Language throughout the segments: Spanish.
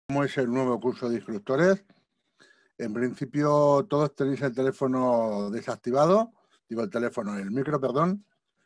¿Cómo es el nuevo curso de instructores? En principio todos tenéis el teléfono desactivado, el micro, perdón.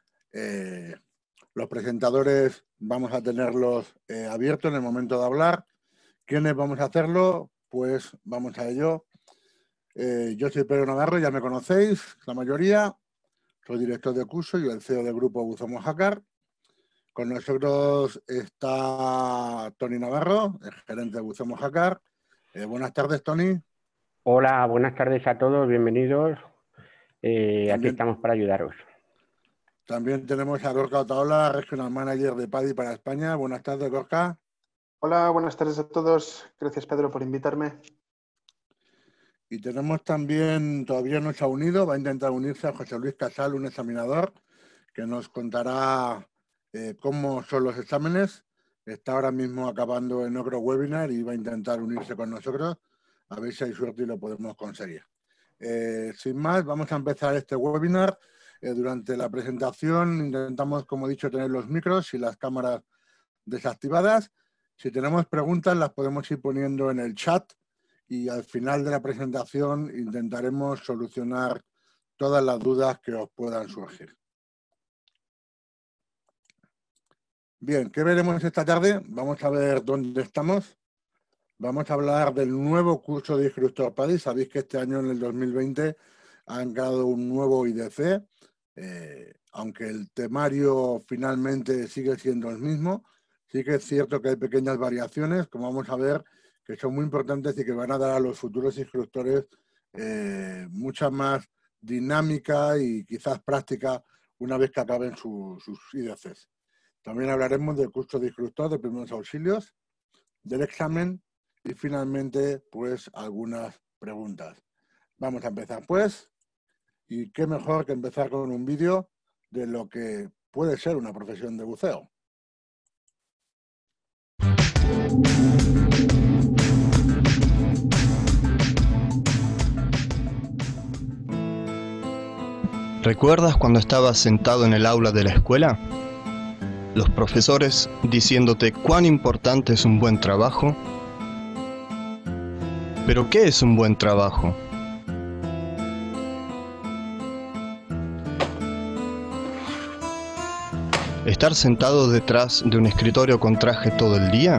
Los presentadores vamos a tenerlos abiertos en el momento de hablar. ¿Quiénes vamos a hacerlo? Pues vamos a ello. Yo soy Pedro Navarro, ya me conocéis, la mayoría. Soy director de curso y el CEO del grupo Buzo Mojácar. Con nosotros está Tony Navarro, el gerente de Buzo Mojácar. Buenas tardes, Tony. Hola, buenas tardes a todos, bienvenidos. Aquí estamos para ayudaros. También tenemos a Gorka Otaola, Regional Manager de PADI para España. Buenas tardes, Gorka. Hola, buenas tardes a todos. Gracias, Pedro, por invitarme. Y tenemos también, todavía no se ha unido, va a intentar unirse a José Luis Casal, un examinador, que nos contará cómo son los exámenes. Está ahora mismo acabando en otro webinar y va a intentar unirse con nosotros. A ver si hay suerte y lo podemos conseguir. Sin más, vamos a empezar este webinar. Durante la presentación intentamos, como he dicho, tener los micros y las cámaras desactivadas. Si tenemos preguntas, las podemos ir poniendo en el chat y al final de la presentación intentaremos solucionar todas las dudas que os puedan surgir. Bien, ¿qué veremos esta tarde? Vamos a ver dónde estamos. Vamos a hablar del nuevo curso de instructor PADI. Sabéis que este año, en el 2020, han creado un nuevo IDC. Aunque el temario finalmente sigue siendo el mismo, sí que es cierto que hay pequeñas variaciones, como vamos a ver, que son muy importantes y que van a dar a los futuros instructores mucha más dinámica y quizás práctica una vez que acaben sus IDCs. También hablaremos del curso de instructor de primeros auxilios, del examen y finalmente, pues, algunas preguntas. Vamos a empezar, pues, y qué mejor que empezar con un vídeo de lo que puede ser una profesión de buceo. ¿Recuerdas cuando estabas sentado en el aula de la escuela? Los profesores diciéndote cuán importante es un buen trabajo. ¿Pero qué es un buen trabajo? ¿Estar sentado detrás de un escritorio con traje todo el día?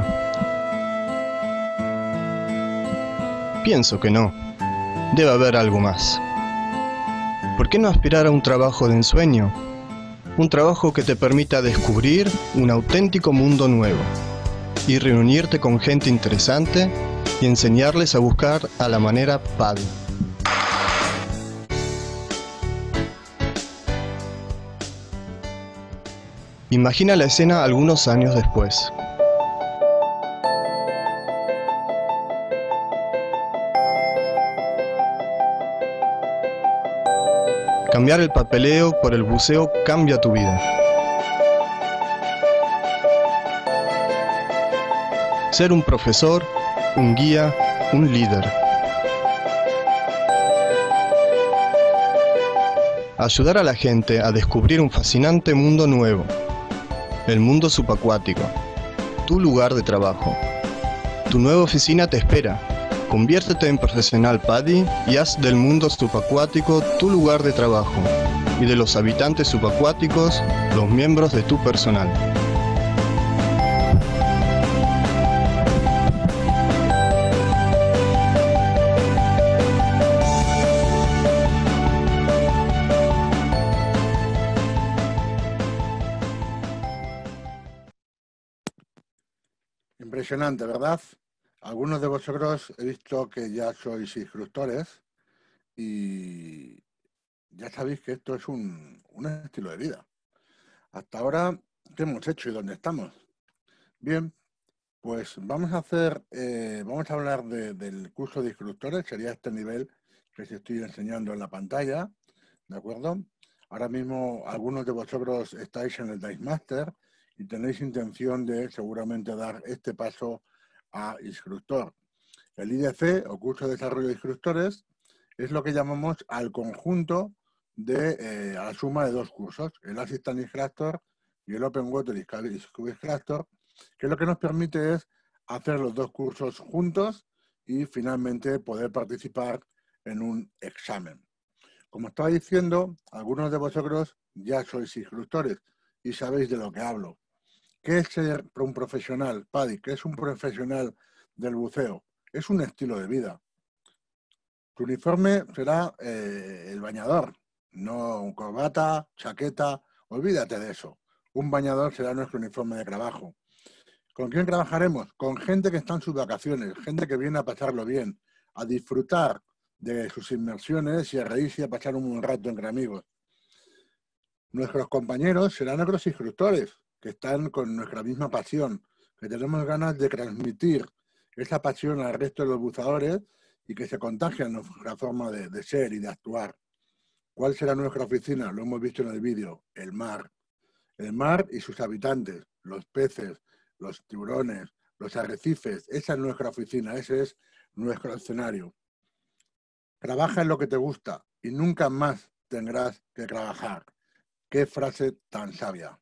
Pienso que no. Debe haber algo más. ¿Por qué no aspirar a un trabajo de ensueño? Un trabajo que te permita descubrir un auténtico mundo nuevo y reunirte con gente interesante y enseñarles a buscar a la manera PADI. Imagina la escena algunos años después. Cambiar el papeleo por el buceo cambia tu vida. Ser un profesor, un guía, un líder. Ayudar a la gente a descubrir un fascinante mundo nuevo. El mundo subacuático. Tu lugar de trabajo. Tu nueva oficina te espera. Conviértete en profesional PADI y haz del mundo subacuático tu lugar de trabajo y de los habitantes subacuáticos los miembros de tu personal. Impresionante, ¿verdad? Algunos de vosotros he visto que ya sois instructores y ya sabéis que esto es un estilo de vida. Hasta ahora, ¿qué hemos hecho y dónde estamos? Bien, pues vamos a hablar del curso de instructores. Sería este nivel que os estoy enseñando en la pantalla, ¿de acuerdo? Ahora mismo algunos de vosotros estáis en el Dive Master y tenéis intención de seguramente dar este paso a instructor. El IDC, o curso de desarrollo de instructores, es lo que llamamos al conjunto a la suma de dos cursos, el Assistant Instructor y el Open Water Scuba Instructor, que lo que nos permite es hacer los dos cursos juntos y finalmente poder participar en un examen. Como estaba diciendo, algunos de vosotros ya sois instructores y sabéis de lo que hablo. ¿Qué es ser un profesional, Paddy? ¿Qué es un profesional del buceo? Es un estilo de vida. Tu uniforme será el bañador, no un corbata, chaqueta, olvídate de eso. Un bañador será nuestro uniforme de trabajo. ¿Con quién trabajaremos? Con gente que está en sus vacaciones, gente que viene a pasarlo bien, a disfrutar de sus inmersiones y a reírse y a pasar un buen rato entre amigos. Nuestros compañeros serán otros instructores que están con nuestra misma pasión, que tenemos ganas de transmitir esa pasión al resto de los buceadores y que se contagian nuestra forma de ser y de actuar. ¿Cuál será nuestra oficina? Lo hemos visto en el vídeo, el mar. El mar y sus habitantes, los peces, los tiburones, los arrecifes. Esa es nuestra oficina, ese es nuestro escenario. Trabaja en lo que te gusta y nunca más tendrás que trabajar. ¡Qué frase tan sabia!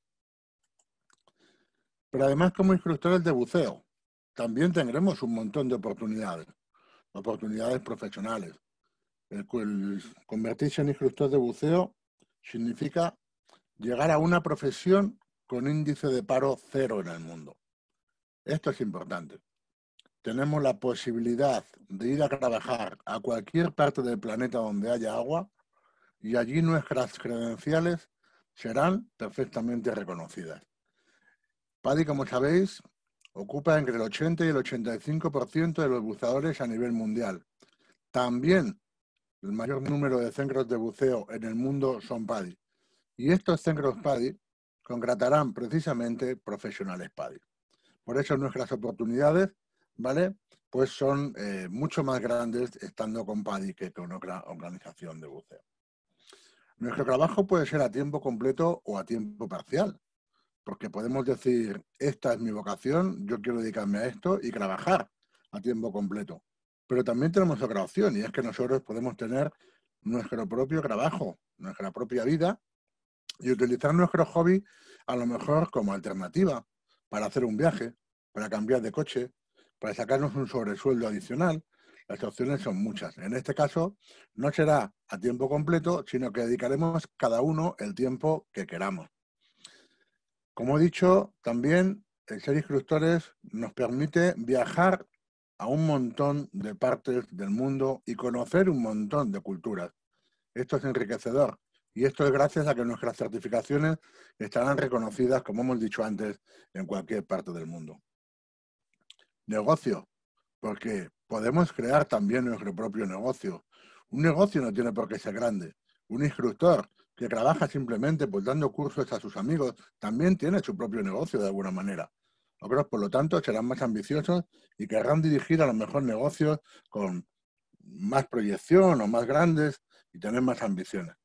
Pero además, como instructores de buceo, también tendremos un montón de oportunidades profesionales. El convertirse en instructor de buceo significa llegar a una profesión con índice de paro cero en el mundo. Esto es importante. Tenemos la posibilidad de ir a trabajar a cualquier parte del planeta donde haya agua y allí nuestras credenciales serán perfectamente reconocidas. PADI, como sabéis, ocupa entre el 80 y el 85% de los buceadores a nivel mundial. También el mayor número de centros de buceo en el mundo son PADI. Y estos centros PADI contratarán precisamente profesionales PADI. Por eso nuestras oportunidades, ¿vale?, pues son mucho más grandes estando con PADI que con otra organización de buceo. Nuestro trabajo puede ser a tiempo completo o a tiempo parcial, porque podemos decir, esta es mi vocación, yo quiero dedicarme a esto y trabajar a tiempo completo. Pero también tenemos otra opción y es que nosotros podemos tener nuestro propio trabajo, nuestra propia vida y utilizar nuestro hobby a lo mejor como alternativa para hacer un viaje, para cambiar de coche, para sacarnos un sobresueldo adicional. Las opciones son muchas. En este caso, no será a tiempo completo, sino que dedicaremos cada uno el tiempo que queramos. Como he dicho, también el ser instructores nos permite viajar a un montón de partes del mundo y conocer un montón de culturas. Esto es enriquecedor y esto es gracias a que nuestras certificaciones estarán reconocidas, como hemos dicho antes, en cualquier parte del mundo. Negocio, porque podemos crear también nuestro propio negocio. Un negocio no tiene por qué ser grande. Un instructor que trabaja simplemente pues dando cursos a sus amigos también tiene su propio negocio de alguna manera. Otros, por lo tanto, serán más ambiciosos y querrán dirigir a los mejores negocios con más proyección o más grandes y tener más ambiciones.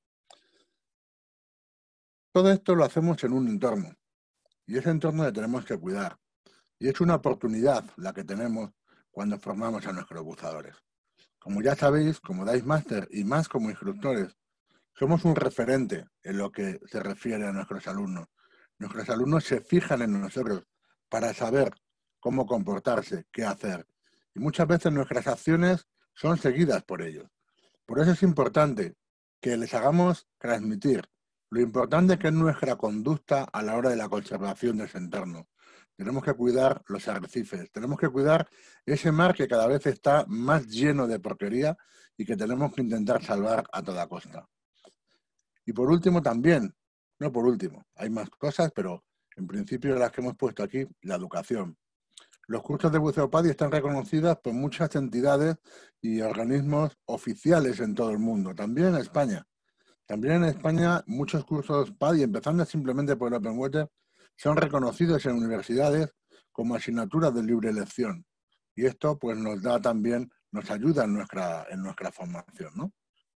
Todo esto lo hacemos en un entorno y ese entorno le tenemos que cuidar. Y es una oportunidad la que tenemos cuando formamos a nuestros buceadores. Como ya sabéis, como Dive Master y más como instructores, somos un referente en lo que se refiere a nuestros alumnos. Nuestros alumnos se fijan en nosotros para saber cómo comportarse, qué hacer. Y muchas veces nuestras acciones son seguidas por ellos. Por eso es importante que les hagamos transmitir lo importante que es nuestra conducta a la hora de la conservación de ese entorno. Tenemos que cuidar los arrecifes, tenemos que cuidar ese mar que cada vez está más lleno de porquería y que tenemos que intentar salvar a toda costa. Y por último también, no por último, hay más cosas, pero en principio las que hemos puesto aquí, la educación. Los cursos de buceo PADI están reconocidos por muchas entidades y organismos oficiales en todo el mundo, también en España. También en España muchos cursos PADI, empezando simplemente por el Open Water, son reconocidos en universidades como asignaturas de libre elección. Y esto pues nos da también, nos ayuda en nuestra formación, ¿no?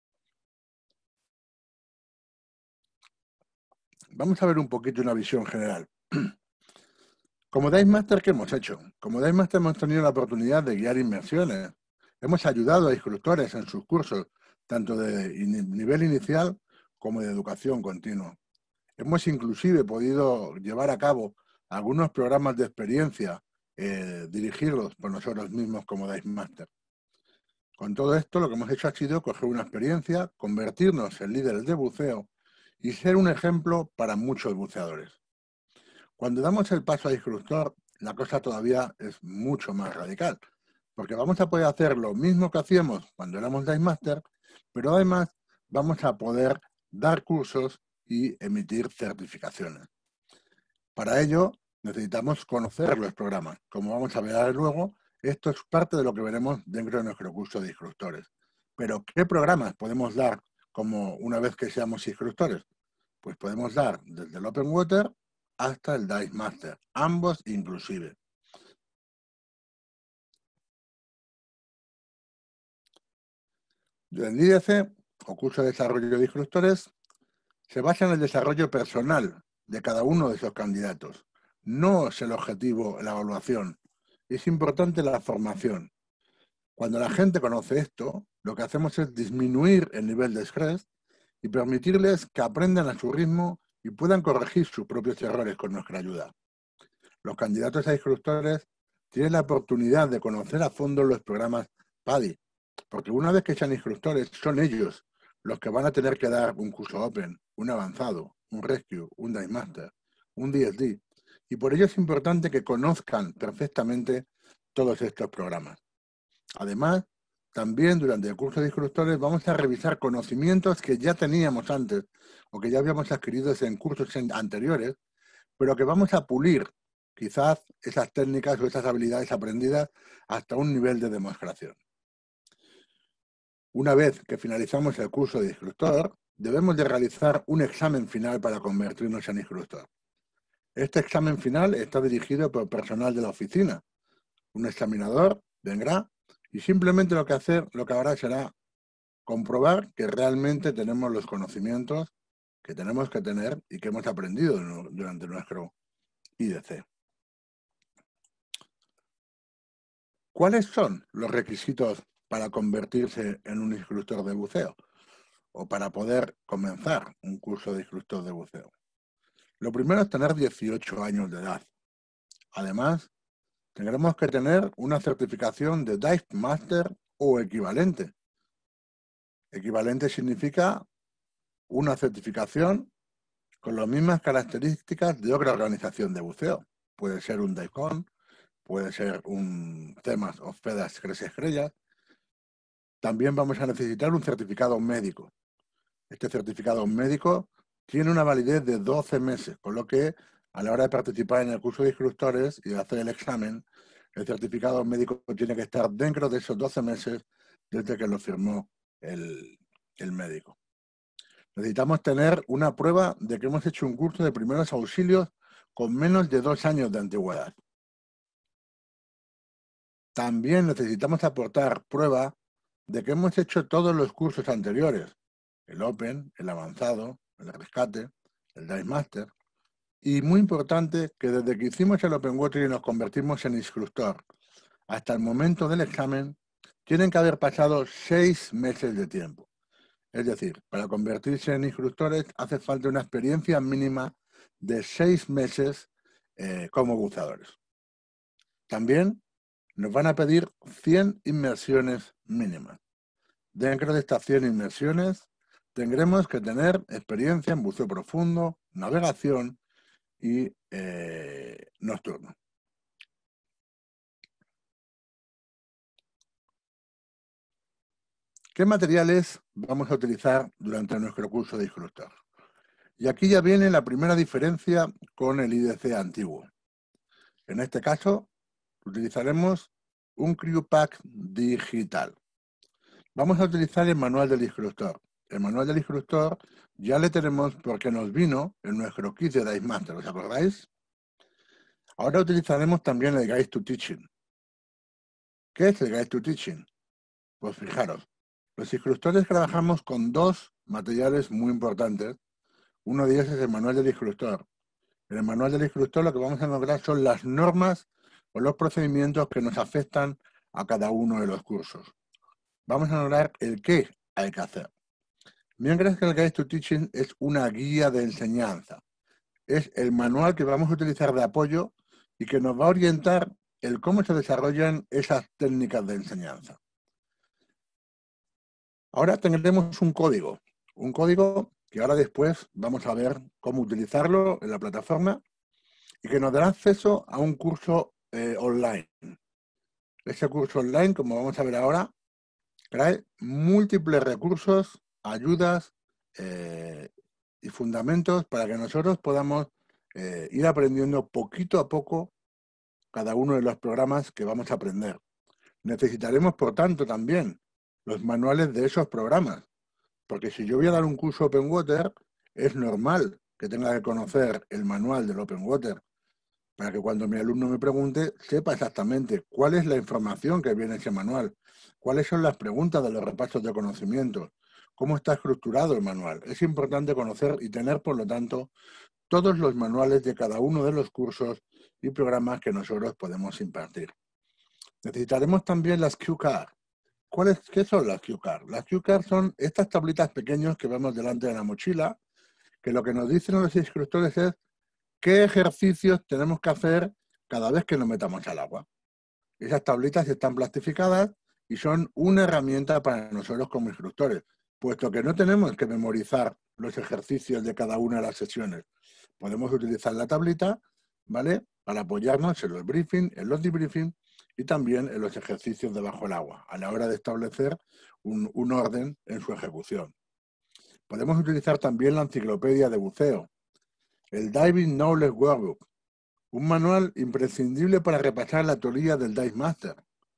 Vamos a ver un poquito una visión general. Como Dive Master, ¿qué hemos hecho? Como Dive Master hemos tenido la oportunidad de guiar inmersiones. Hemos ayudado a instructores en sus cursos, tanto de nivel inicial como de educación continua. Hemos inclusive podido llevar a cabo algunos programas de experiencia dirigirlos por nosotros mismos como Dive Master. Con todo esto, lo que hemos hecho ha sido coger una experiencia, convertirnos en líderes de buceo y ser un ejemplo para muchos buceadores. Cuando damos el paso a instructor, la cosa todavía es mucho más radical, porque vamos a poder hacer lo mismo que hacíamos cuando éramos Dive Master, pero además vamos a poder dar cursos y emitir certificaciones. Para ello, necesitamos conocer los programas. Como vamos a ver luego, esto es parte de lo que veremos dentro de nuestro curso de instructores. Pero, ¿qué programas podemos dar como una vez que seamos instructores? Pues podemos dar desde el Open Water hasta el Dive Master, ambos inclusive. El IDC, o curso de desarrollo de instructores, se basa en el desarrollo personal de cada uno de esos candidatos. No es el objetivo la evaluación, es importante la formación. Cuando la gente conoce esto, lo que hacemos es disminuir el nivel de estrés y permitirles que aprendan a su ritmo y puedan corregir sus propios errores con nuestra ayuda. Los candidatos a instructores tienen la oportunidad de conocer a fondo los programas PADI, porque una vez que sean instructores, son ellos los que van a tener que dar un curso Open, un avanzado, un Rescue, un Dive Master, un DSD, y por ello es importante que conozcan perfectamente todos estos programas. Además, también durante el curso de instructores vamos a revisar conocimientos que ya teníamos antes o que ya habíamos adquirido en cursos anteriores, pero que vamos a pulir quizás esas técnicas o esas habilidades aprendidas hasta un nivel de demostración. Una vez que finalizamos el curso de instructor, debemos de realizar un examen final para convertirnos en instructor. Este examen final está dirigido por personal de la oficina. Un examinador vendrá y simplemente lo que hará será comprobar que realmente tenemos los conocimientos que tenemos que tener y que hemos aprendido durante nuestro IDC. ¿Cuáles son los requisitos para convertirse en un instructor de buceo o para poder comenzar un curso de instructor de buceo? Lo primero es tener 18 años de edad. Además, tendremos que tener una certificación de Dive Master o equivalente. Equivalente significa una certificación con las mismas características de otra organización de buceo. Puede ser un DIVECON, puede ser un Temas of FEDAS 3 estrellas. También vamos a necesitar un certificado médico. Este certificado médico tiene una validez de 12 meses, con lo que a la hora de participar en el curso de instructores y de hacer el examen, el certificado médico tiene que estar dentro de esos 12 meses desde que lo firmó el médico. Necesitamos tener una prueba de que hemos hecho un curso de primeros auxilios con menos de 2 años de antigüedad. También necesitamos aportar prueba de que hemos hecho todos los cursos anteriores, el Open, el avanzado, el rescate, el Dive Master. Y muy importante que desde que hicimos el Open Water y nos convertimos en instructor hasta el momento del examen, tienen que haber pasado 6 meses de tiempo. Es decir, para convertirse en instructores hace falta una experiencia mínima de 6 meses como buceadores. También nos van a pedir 100 inmersiones mínimas. Dentro de estas 100 inmersiones tendremos que tener experiencia en buceo profundo, navegación y nocturno. ¿Qué materiales vamos a utilizar durante nuestro curso de instructor? Y aquí ya viene la primera diferencia con el IDC antiguo. En este caso, utilizaremos un Crew Pack digital. Vamos a utilizar el manual del instructor. El manual del instructor ya le tenemos porque nos vino en nuestro kit de Dive Master, ¿os acordáis? Ahora utilizaremos también el Guide to Teaching. ¿Qué es el Guide to Teaching? Pues fijaros, los instructores trabajamos con 2 materiales muy importantes. Uno de ellos es el manual del instructor. En el manual del instructor lo que vamos a encontrar son las normas o los procedimientos que nos afectan a cada uno de los cursos. Vamos a encontrar el qué hay que hacer. Mientras que el Guide to Teaching es una guía de enseñanza. Es el manual que vamos a utilizar de apoyo y que nos va a orientar el cómo se desarrollan esas técnicas de enseñanza. Ahora tendremos un código que ahora después vamos a ver cómo utilizarlo en la plataforma y que nos dará acceso a un curso online. Ese curso online, como vamos a ver ahora, trae múltiples recursos, ayudas y fundamentos para que nosotros podamos ir aprendiendo poquito a poco cada uno de los programas que vamos a aprender. Necesitaremos, por tanto, también los manuales de esos programas, porque si yo voy a dar un curso OpenWater, es normal que tenga que conocer el manual del OpenWater, para que cuando mi alumno me pregunte, sepa exactamente cuál es la información que viene en ese manual, cuáles son las preguntas de los repasos de conocimientos, cómo está estructurado el manual. Es importante conocer y tener, por lo tanto, todos los manuales de cada uno de los cursos y programas que nosotros podemos impartir. Necesitaremos también las cue cards. ¿Qué son las cue cards? Las cue cards son estas tablitas pequeñas que vemos delante de la mochila, que lo que nos dicen los instructores es qué ejercicios tenemos que hacer cada vez que nos metamos al agua. Esas tablitas están plastificadas y son una herramienta para nosotros como instructores, puesto que no tenemos que memorizar los ejercicios de cada una de las sesiones. Podemos utilizar la tablita, ¿vale?, para apoyarnos en los briefings, en los debriefings y también en los ejercicios debajo del agua, a la hora de establecer un orden en su ejecución. Podemos utilizar también la enciclopedia de buceo, el Diving Knowledge Workbook, un manual imprescindible para repasar la teoría del Dive Master.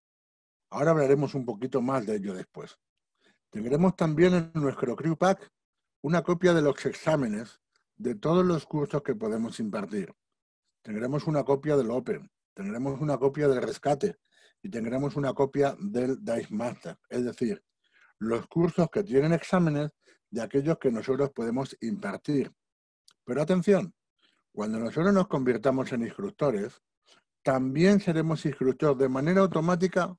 Ahora hablaremos un poquito más de ello después. Tendremos también en nuestro Crew Pack una copia de los exámenes de todos los cursos que podemos impartir. Tendremos una copia del Open, tendremos una copia del Rescate y tendremos una copia del Dive Master, es decir, los cursos que tienen exámenes de aquellos que nosotros podemos impartir. Pero atención, cuando nosotros nos convirtamos en instructores, también seremos instructores de manera automática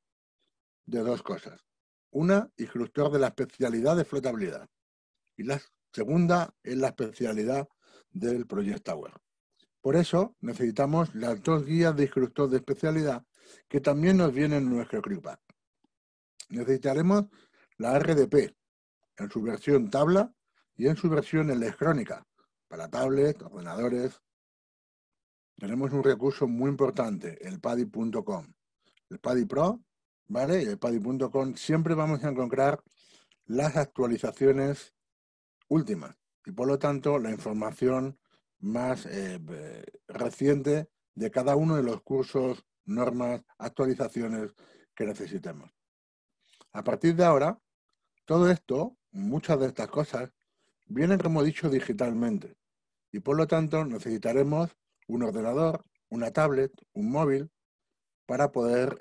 de dos cosas. Una, instructor de la especialidad de flotabilidad. Y la segunda es la especialidad del Project Tower. Por eso necesitamos las dos guías de instructor de especialidad que también nos vienen en nuestro Crew Pack. Necesitaremos la RDP en su versión tabla y en su versión electrónica para tablets, ordenadores. Tenemos un recurso muy importante, el PADI.com. El PADI Pro, ¿vale? Y el PADI.com siempre vamos a encontrar las actualizaciones últimas y por lo tanto la información más reciente de cada uno de los cursos, normas, actualizaciones que necesitemos. A partir de ahora, todo esto, muchas de estas cosas, vienen, como he dicho, digitalmente y por lo tanto necesitaremos un ordenador, una tablet, un móvil para poder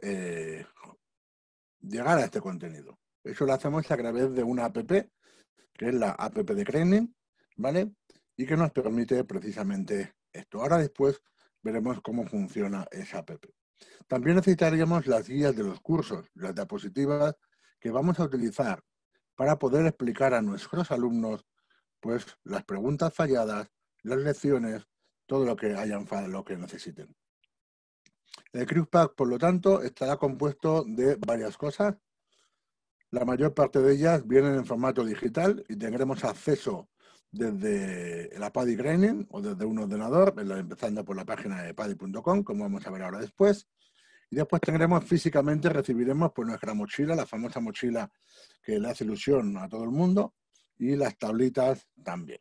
llegar a este contenido. Eso lo hacemos a través de una app, que es la app de Training, ¿vale? Y que nos permite precisamente esto. Ahora después veremos cómo funciona esa app. También necesitaríamos las guías de los cursos, las diapositivas que vamos a utilizar para poder explicar a nuestros alumnos pues las preguntas falladas, las lecciones, todo lo que lo que necesiten. El Crew Pack, por lo tanto, estará compuesto de varias cosas. La mayor parte de ellas vienen en formato digital y tendremos acceso desde la PADI Training o desde un ordenador, empezando por la página de PADI.com, como vamos a ver ahora después. Y después recibiremos pues, nuestra mochila, la famosa mochila que le hace ilusión a todo el mundo, y las tablitas también.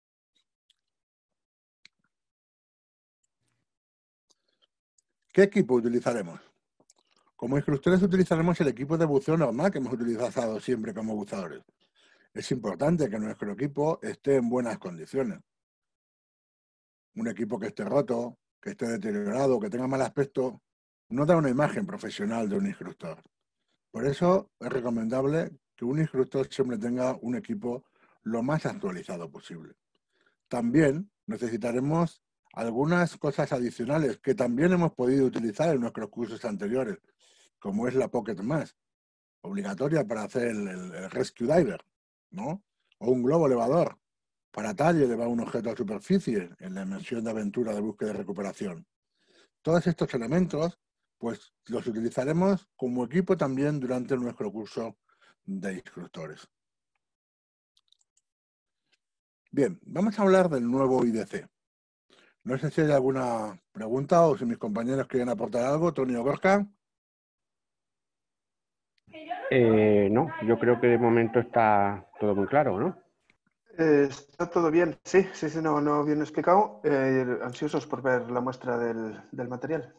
¿Qué equipo utilizaremos? Como instructores utilizaremos el equipo de buceo normal que hemos utilizado siempre como buceadores. Es importante que nuestro equipo esté en buenas condiciones. Un equipo que esté roto, que esté deteriorado, que tenga mal aspecto, no da una imagen profesional de un instructor. Por eso es recomendable que un instructor siempre tenga un equipo lo más actualizado posible. También necesitaremos algunas cosas adicionales que también hemos podido utilizar en nuestros cursos anteriores, como es la Pocket Mask, obligatoria para hacer el Rescue Diver, ¿no? O un globo elevador para atar y elevar un objeto a superficie en la inmersión de aventura de búsqueda y recuperación. Todos estos elementos pues los utilizaremos como equipo también durante nuestro curso de instructores. Bien, vamos a hablar del nuevo IDC. No sé si hay alguna pregunta o si mis compañeros quieren aportar algo. Tony o Gorka. No, yo creo que de momento está todo muy claro, ¿no? Está todo bien, sí, no bien explicado. Ansiosos por ver la muestra del material.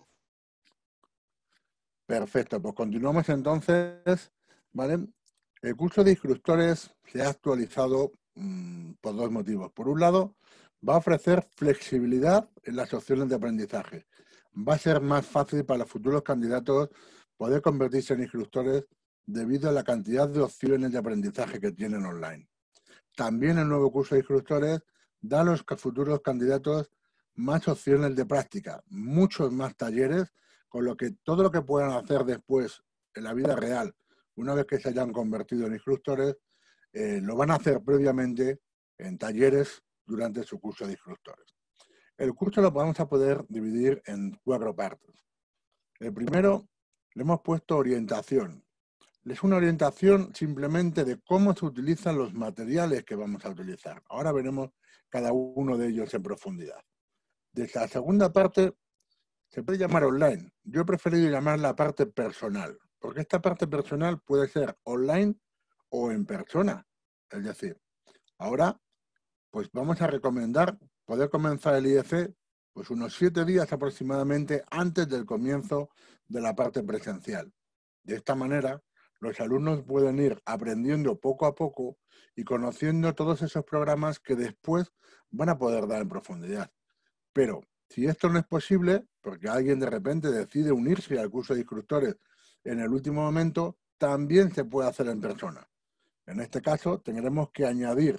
Perfecto, pues continuamos entonces, ¿vale? El curso de instructores se ha actualizado por dos motivos. Por un lado, va a ofrecer flexibilidad en las opciones de aprendizaje. Va a ser más fácil para los futuros candidatos poder convertirse en instructores debido a la cantidad de opciones de aprendizaje que tienen online. También el nuevo curso de instructores da a los futuros candidatos más opciones de práctica, muchos más talleres, con lo que todo lo que puedan hacer después en la vida real, una vez que se hayan convertido en instructores, lo van a hacer previamente en talleres durante su curso de instructores. El curso lo vamos a poder dividir en 4 partes. El primero, le hemos puesto orientación. Es una orientación simplemente de cómo se utilizan los materiales que vamos a utilizar. Ahora veremos cada uno de ellos en profundidad. De la segunda parte se puede llamar online. Yo he preferido llamar la parte personal, porque esta parte personal puede ser online o en persona. Es decir, ahora pues vamos a recomendar poder comenzar el IDC pues unos 7 días aproximadamente antes del comienzo de la parte presencial. De esta manera, los alumnos pueden ir aprendiendo poco a poco y conociendo todos esos programas que después van a poder dar en profundidad. Pero si esto no es posible, porque alguien de repente decide unirse al curso de instructores en el último momento, también se puede hacer en persona. En este caso, tendremos que añadir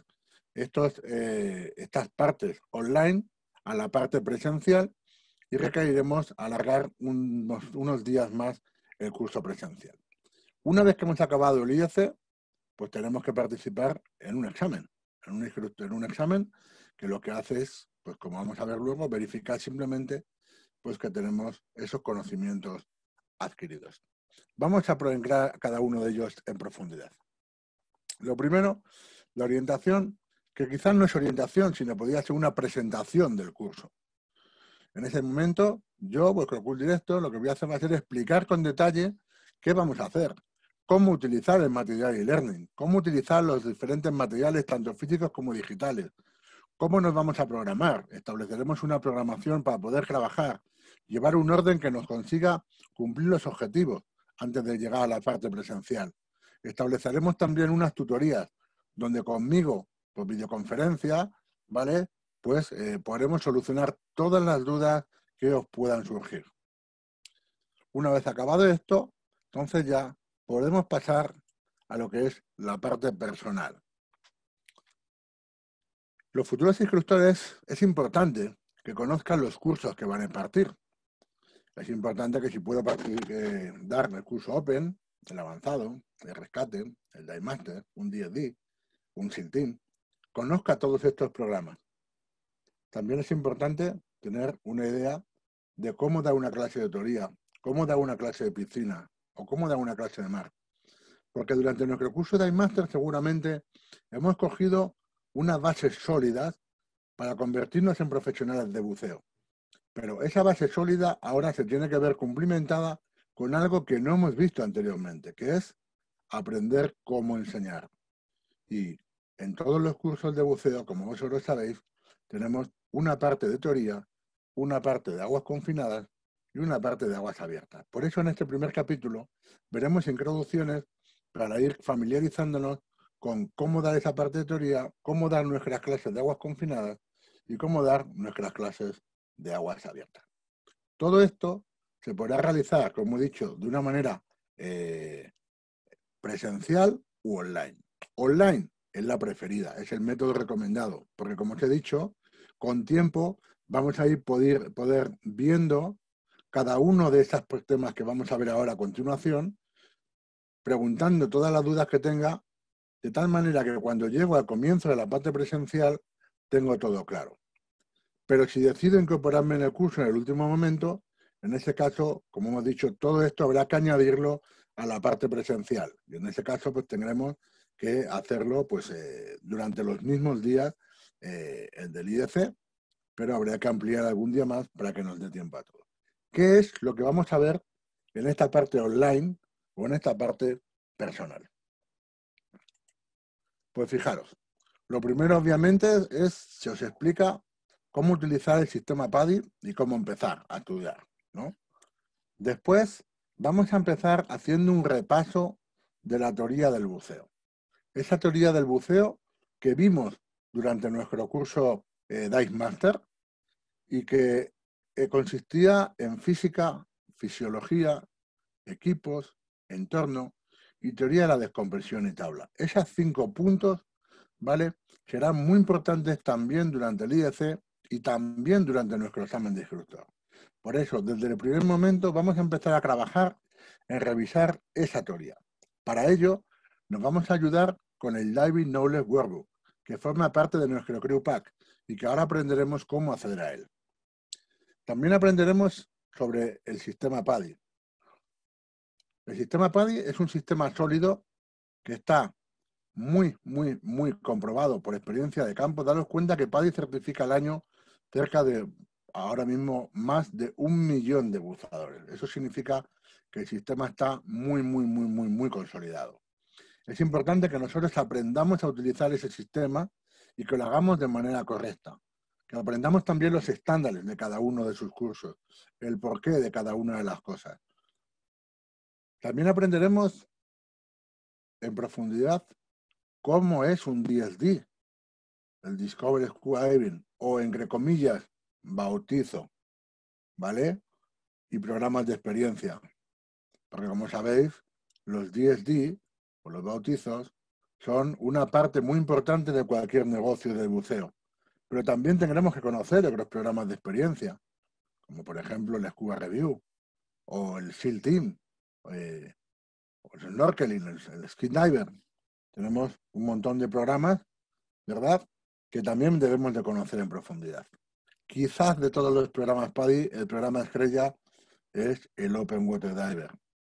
estas partes online a la parte presencial y requeriremos alargar unos días más el curso presencial. Una vez que hemos acabado el IDC, pues tenemos que participar en un examen, en un examen que lo que hace es, pues como vamos a ver luego, verificar simplemente pues que tenemos esos conocimientos adquiridos. Vamos a probar cada uno de ellos en profundidad. Lo primero, la orientación, que quizás no es orientación, sino podría ser una presentación del curso. En ese momento, yo, vuestro curso directo, lo que voy a hacer va a ser explicar con detalle qué vamos a hacer, cómo utilizar el material e-learning, cómo utilizar los diferentes materiales, tanto físicos como digitales, cómo nos vamos a programar. Estableceremos una programación para poder trabajar, llevar un orden que nos consiga cumplir los objetivos antes de llegar a la parte presencial. Estableceremos también unas tutorías donde conmigo, por videoconferencia, ¿vale? Pues podremos solucionar todas las dudas que os puedan surgir. Una vez acabado esto, entonces ya podemos pasar a lo que es la parte personal. Los futuros instructores es importante que conozcan los cursos que van a impartir. Es importante que si puedo dar el curso Open, el avanzado, el rescate, el Dive Master, un DSD, un SEAL-Team, conozca todos estos programas. También es importante tener una idea de cómo dar una clase de teoría, cómo dar una clase de piscina o cómo dar una clase de mar. Porque durante nuestro curso de Dive Master seguramente hemos cogido unas bases sólidas para convertirnos en profesionales de buceo. Pero esa base sólida ahora se tiene que ver complementada con algo que no hemos visto anteriormente, que es aprender cómo enseñar. Y en todos los cursos de buceo, como vosotros sabéis, tenemos una parte de teoría, una parte de aguas confinadas y una parte de aguas abiertas. Por eso en este primer capítulo veremos introducciones para ir familiarizándonos con cómo dar esa parte de teoría, cómo dar nuestras clases de aguas confinadas y cómo dar nuestras clases de aguas abiertas. Todo esto se podrá realizar, como he dicho, de una manera presencial u online. Online es la preferida, es el método recomendado, porque como os he dicho, con tiempo vamos a ir poder viendo cada uno de estos temas que vamos a ver ahora a continuación, preguntando todas las dudas que tenga, de tal manera que cuando llego al comienzo de la parte presencial tengo todo claro. Pero si decido incorporarme en el curso en el último momento, en ese caso, como hemos dicho, todo esto habrá que añadirlo a la parte presencial. Y en ese caso, pues tendremos que hacerlo pues, durante los mismos días el del IDC, pero habría que ampliar algún día más para que nos dé tiempo a todo. ¿Qué es lo que vamos a ver en esta parte online o en esta parte personal? Pues fijaros, lo primero obviamente se os explica cómo utilizar el sistema PADI y cómo empezar a estudiar, ¿no? Después vamos a empezar haciendo un repaso de la teoría del buceo. Esa teoría del buceo que vimos durante nuestro curso Dive Master y que consistía en física, fisiología, equipos, entorno y teoría de la descompresión y tabla. Esos 5 puntos, ¿vale?, serán muy importantes también durante el IDC y también durante nuestro examen de instructor. Por eso, desde el primer momento vamos a empezar a trabajar en revisar esa teoría. Para ello, nos vamos a ayudar con el Diving Knowledge Workbook, que forma parte de nuestro Crew Pack y que ahora aprenderemos cómo acceder a él. También aprenderemos sobre el sistema PADI. El sistema PADI es un sistema sólido que está muy comprobado por experiencia de campo. Daros cuenta que PADI certifica al año cerca de, ahora mismo, más de 1 millón de buzadores. Eso significa que el sistema está muy consolidado. Es importante que nosotros aprendamos a utilizar ese sistema y que lo hagamos de manera correcta. Que aprendamos también los estándares de cada uno de sus cursos, el porqué de cada una de las cosas. También aprenderemos en profundidad cómo es un DSD, el Discovery Scuba Diving, o entre comillas, bautizo, ¿vale? Y programas de experiencia. Porque como sabéis, los DSD, o los bautizos, son una parte muy importante de cualquier negocio de buceo. Pero también tendremos que conocer otros programas de experiencia, como por ejemplo el Scuba Review, o el SEAL Team, o el Snorkeling, el Skin Diver. Tenemos un montón de programas, ¿verdad?, que también debemos de conocer en profundidad. Quizás de todos los programas PADI, el programa estrella es el Open Water Diver,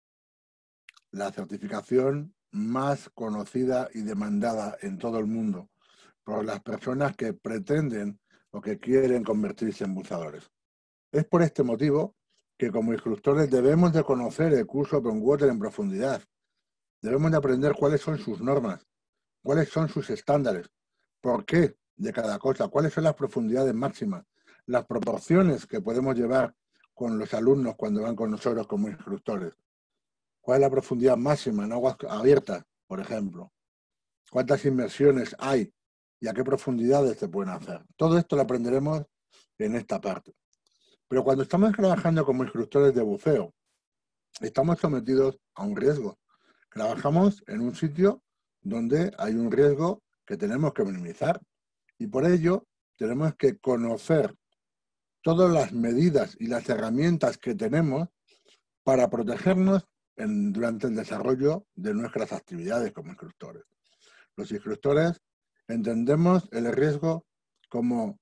la certificación más conocida y demandada en todo el mundo por las personas que pretenden o que quieren convertirse en buzadores. Es por este motivo que como instructores debemos de conocer el curso Open Water en profundidad. Debemos de aprender cuáles son sus normas, cuáles son sus estándares, por qué de cada cosa, cuáles son las profundidades máximas, las proporciones que podemos llevar con los alumnos cuando van con nosotros como instructores. ¿Cuál es la profundidad máxima en aguas abiertas, por ejemplo? ¿Cuántas inmersiones hay y a qué profundidades se pueden hacer? Todo esto lo aprenderemos en esta parte. Pero cuando estamos trabajando como instructores de buceo, estamos sometidos a un riesgo. Trabajamos en un sitio donde hay un riesgo que tenemos que minimizar y por ello tenemos que conocer todas las medidas y las herramientas que tenemos para protegernos durante el desarrollo de nuestras actividades como instructores. Los instructores entendemos el riesgo como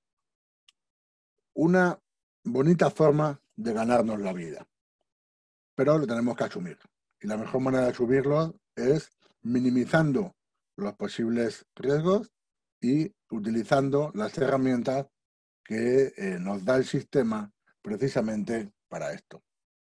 una bonita forma de ganarnos la vida, pero lo tenemos que asumir. Y la mejor manera de asumirlo es minimizando los posibles riesgos y utilizando las herramientas que nos da el sistema precisamente para esto.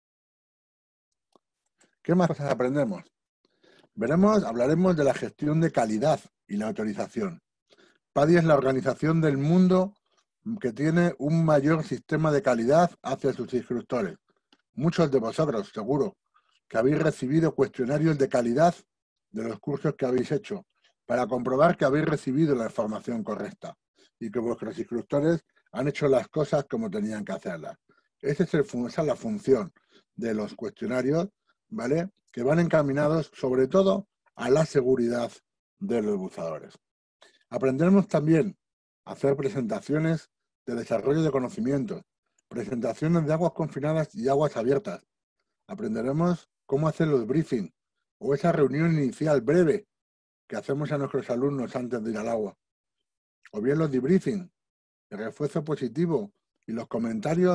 ¿Qué más cosas aprendemos? Hablaremos de la gestión de calidad y la autorización. PADI es la organización del mundo que tiene un mayor sistema de calidad hacia sus instructores. Muchos de vosotros, seguro, que habéis recibido cuestionarios de calidad de los cursos que habéis hecho para comprobar que habéis recibido la información correcta y que vuestros instructores han hecho las cosas como tenían que hacerlas. Esa es la función de los cuestionarios, ¿vale?, que van encaminados sobre todo a la seguridad de los buzadores. Aprenderemos también a hacer presentaciones de desarrollo de conocimientos, presentaciones de aguas confinadas y aguas abiertas. Aprenderemos cómo hacer los briefings o esa reunión inicial breve que hacemos a nuestros alumnos antes de ir al agua. O bien los debriefing, el refuerzo positivo y los comentarios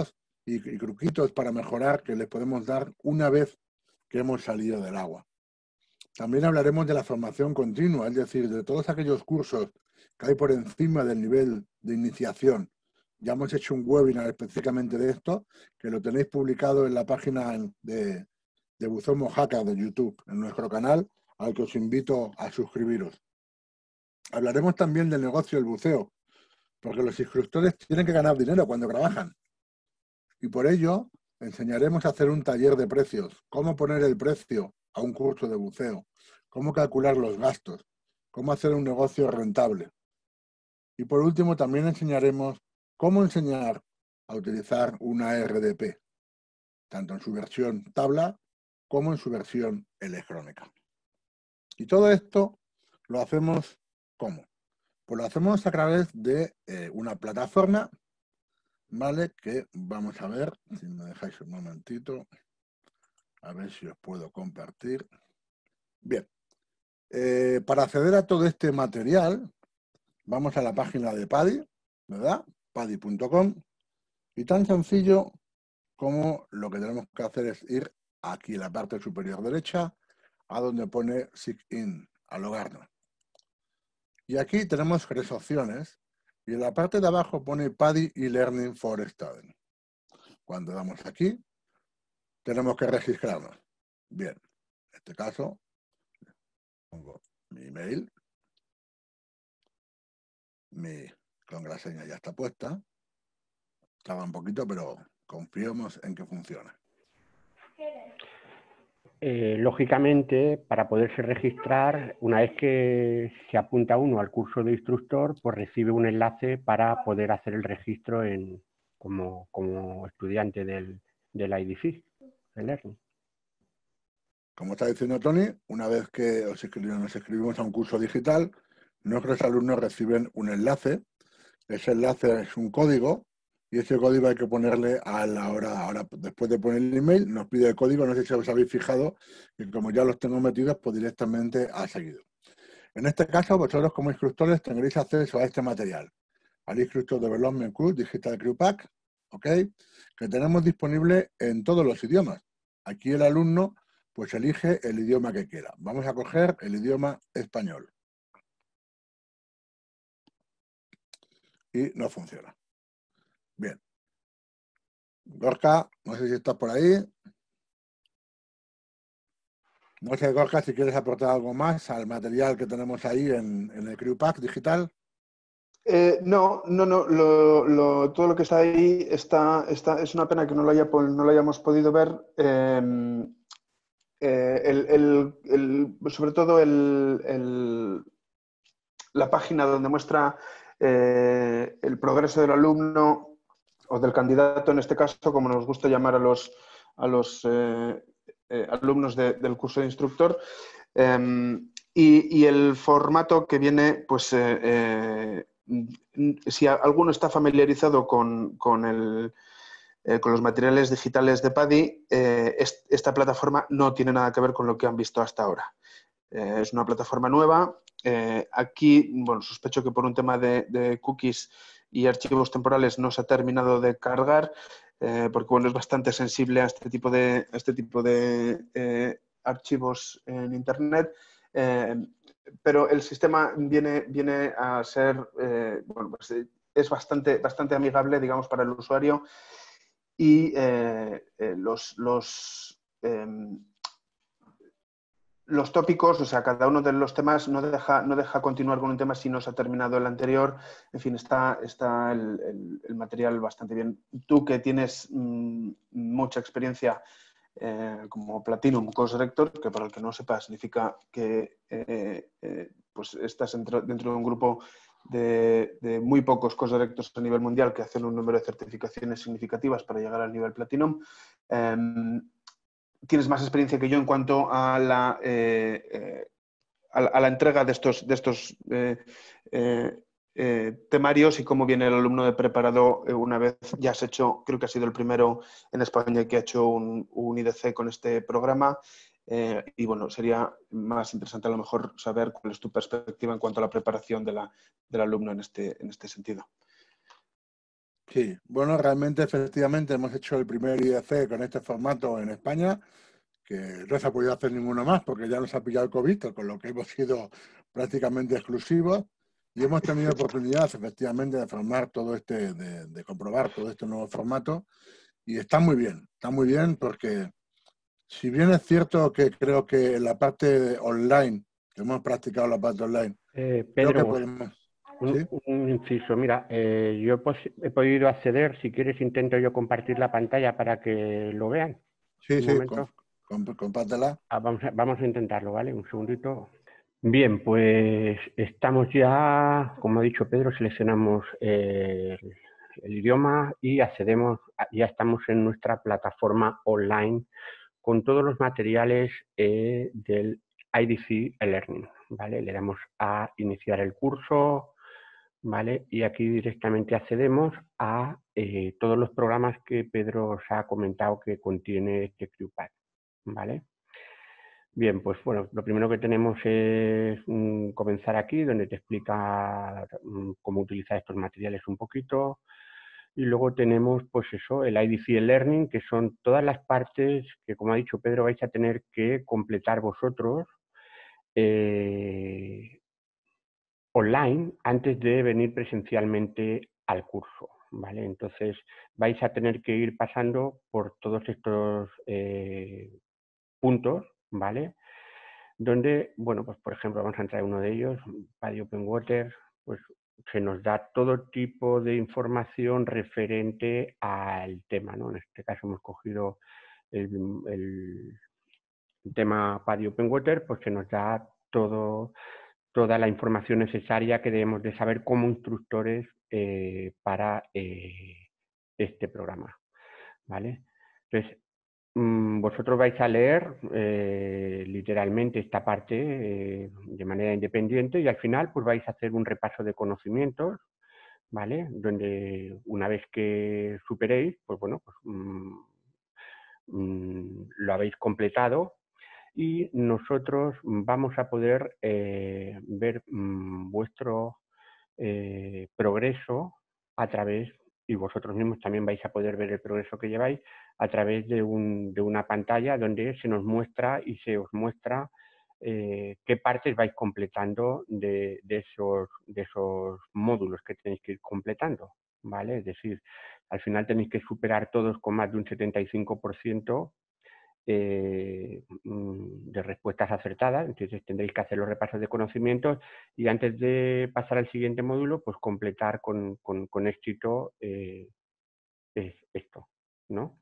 y truquitos para mejorar que les podemos dar una vez que hemos salido del agua. También hablaremos de la formación continua, es decir, de todos aquellos cursos que hay por encima del nivel de iniciación. Ya hemos hecho un webinar específicamente de esto, que lo tenéis publicado en la página de Buzón Mojácar de YouTube, en nuestro canal, al que os invito a suscribiros. Hablaremos también del negocio del buceo, porque los instructores tienen que ganar dinero cuando trabajan. Y por ello enseñaremos a hacer un taller de precios, cómo poner el precio a un curso de buceo, cómo calcular los gastos, cómo hacer un negocio rentable. Y por último también enseñaremos cómo enseñar a utilizar una RDP, tanto en su versión tabla como en su versión electrónica. Y todo esto lo hacemos ¿cómo? Pues lo hacemos a través de una plataforma, ¿vale? Que vamos a ver, si me dejáis un momentito, a ver si os puedo compartir. Bien, para acceder a todo este material, vamos a la página de PADI, ¿verdad? PADI.com, y tan sencillo como lo que tenemos que hacer es ir aquí en la parte superior derecha, a donde pone Sign In, a logarnos. Y aquí tenemos 3 opciones, y en la parte de abajo pone PADI y Learning for Students. Cuando damos aquí, tenemos que registrarnos. Bien, en este caso, pongo mi email, mi contraseña ya está puesta. Tarda un poquito, pero confiemos en que funciona. Lógicamente, para poderse registrar, una vez que se apunta uno al curso de instructor, pues recibe un enlace para poder hacer el registro como estudiante del IDC, del Learning. Como está diciendo Tony, una vez que nos inscribimos a un curso digital, nuestros alumnos reciben un enlace. Ese enlace es un código y ese código hay que ponerle a la hora. Ahora, después de poner el email, nos pide el código. No sé si os habéis fijado que como ya los tengo metidos, pues directamente ha seguido. En este caso, vosotros como instructores tendréis acceso a este material, al Instructor Development Course Digital Crew Pack, ¿ok? Que tenemos disponible en todos los idiomas. Aquí el alumno pues elige el idioma que quiera. Vamos a coger el idioma español. Y no funciona. Bien. Gorka, no sé si estás por ahí. No sé, Gorka, si quieres aportar algo más al material que tenemos ahí en el Crew Pack digital. No. Todo lo que está ahí es una pena que no lo hayamos podido ver. Sobre todo la página donde muestra el progreso del alumno o del candidato, en este caso, como nos gusta llamar a los alumnos del curso de instructor, y el formato que viene, pues si alguno está familiarizado con los materiales digitales de PADI, esta plataforma no tiene nada que ver con lo que han visto hasta ahora. Es una plataforma nueva. Aquí, bueno, sospecho que por un tema de cookies y archivos temporales no se ha terminado de cargar, porque bueno, es bastante sensible a este tipo de archivos en Internet. Pero el sistema viene a ser, bueno, pues es bastante amigable, digamos, para el usuario, y los tópicos, o sea, cada uno de los temas no deja continuar con un tema si no se ha terminado el anterior. En fin, está el material bastante bien. Tú, que tienes mucha experiencia como Platinum Course Director, que para el que no sepa significa que pues estás dentro de un grupo de muy pocos Course Directors a nivel mundial que hacen un número de certificaciones significativas para llegar al nivel Platinum. Tienes más experiencia que yo en cuanto a la entrega de estos temarios y cómo viene el alumno preparado una vez ya has hecho. Creo que has sido el primero en España que ha hecho un IDC con este programa. Y bueno, sería más interesante a lo mejor saber cuál es tu perspectiva en cuanto a la preparación del alumno en este sentido. Sí, bueno, realmente, efectivamente, hemos hecho el primer IDC con este formato en España, que no se ha podido hacer ninguno más porque ya nos ha pillado el COVID, con lo que hemos sido prácticamente exclusivos y hemos tenido oportunidad, efectivamente, de formar todo de comprobar todo este nuevo formato y está muy bien porque si bien es cierto que creo que en la parte online, que hemos practicado la parte online, creo que Pedro, podemos, ¿sí? un inciso. Mira, yo he podido acceder. Si quieres, intento yo compartir la pantalla para que lo vean. Sí, Un sí, momento. compártela. Vamos a intentarlo, ¿vale? Un segundito. Bien, pues estamos ya, como ha dicho Pedro, seleccionamos el idioma y accedemos, ya estamos en nuestra plataforma online con todos los materiales del IDC eLearning, ¿vale? Le damos a iniciar el curso, ¿vale? Y aquí directamente accedemos a todos los programas que Pedro os ha comentado que contiene este CrewPad, ¿vale? Bien, pues bueno, lo primero que tenemos es comenzar aquí, donde te explica cómo utilizar estos materiales un poquito. Y luego tenemos, pues eso, el IDC Learning, que son todas las partes que, como ha dicho Pedro, vais a tener que completar vosotros online antes de venir presencialmente al curso, ¿vale? Entonces vais a tener que ir pasando por todos estos puntos, ¿vale? Donde, bueno, pues por ejemplo, vamos a entrar en uno de ellos, PADI Open Water, pues se nos da todo tipo de información referente al tema, ¿no? En este caso hemos cogido el tema PADI Open Water, pues se nos da toda la información necesaria que debemos de saber como instructores para este programa, ¿vale? Entonces, vosotros vais a leer literalmente esta parte de manera independiente y al final pues vais a hacer un repaso de conocimientos, ¿vale? Donde una vez que superéis, pues bueno, pues lo habéis completado y nosotros vamos a poder ver vuestro progreso a través, y vosotros mismos también vais a poder ver el progreso que lleváis a través de una pantalla donde se nos muestra y se os muestra qué partes vais completando de esos módulos que tenéis que ir completando, ¿vale? Es decir, al final tenéis que superar todos con más de un 75% de respuestas acertadas, entonces tendréis que hacer los repasos de conocimientos y antes de pasar al siguiente módulo, pues completar con éxito esto, ¿no?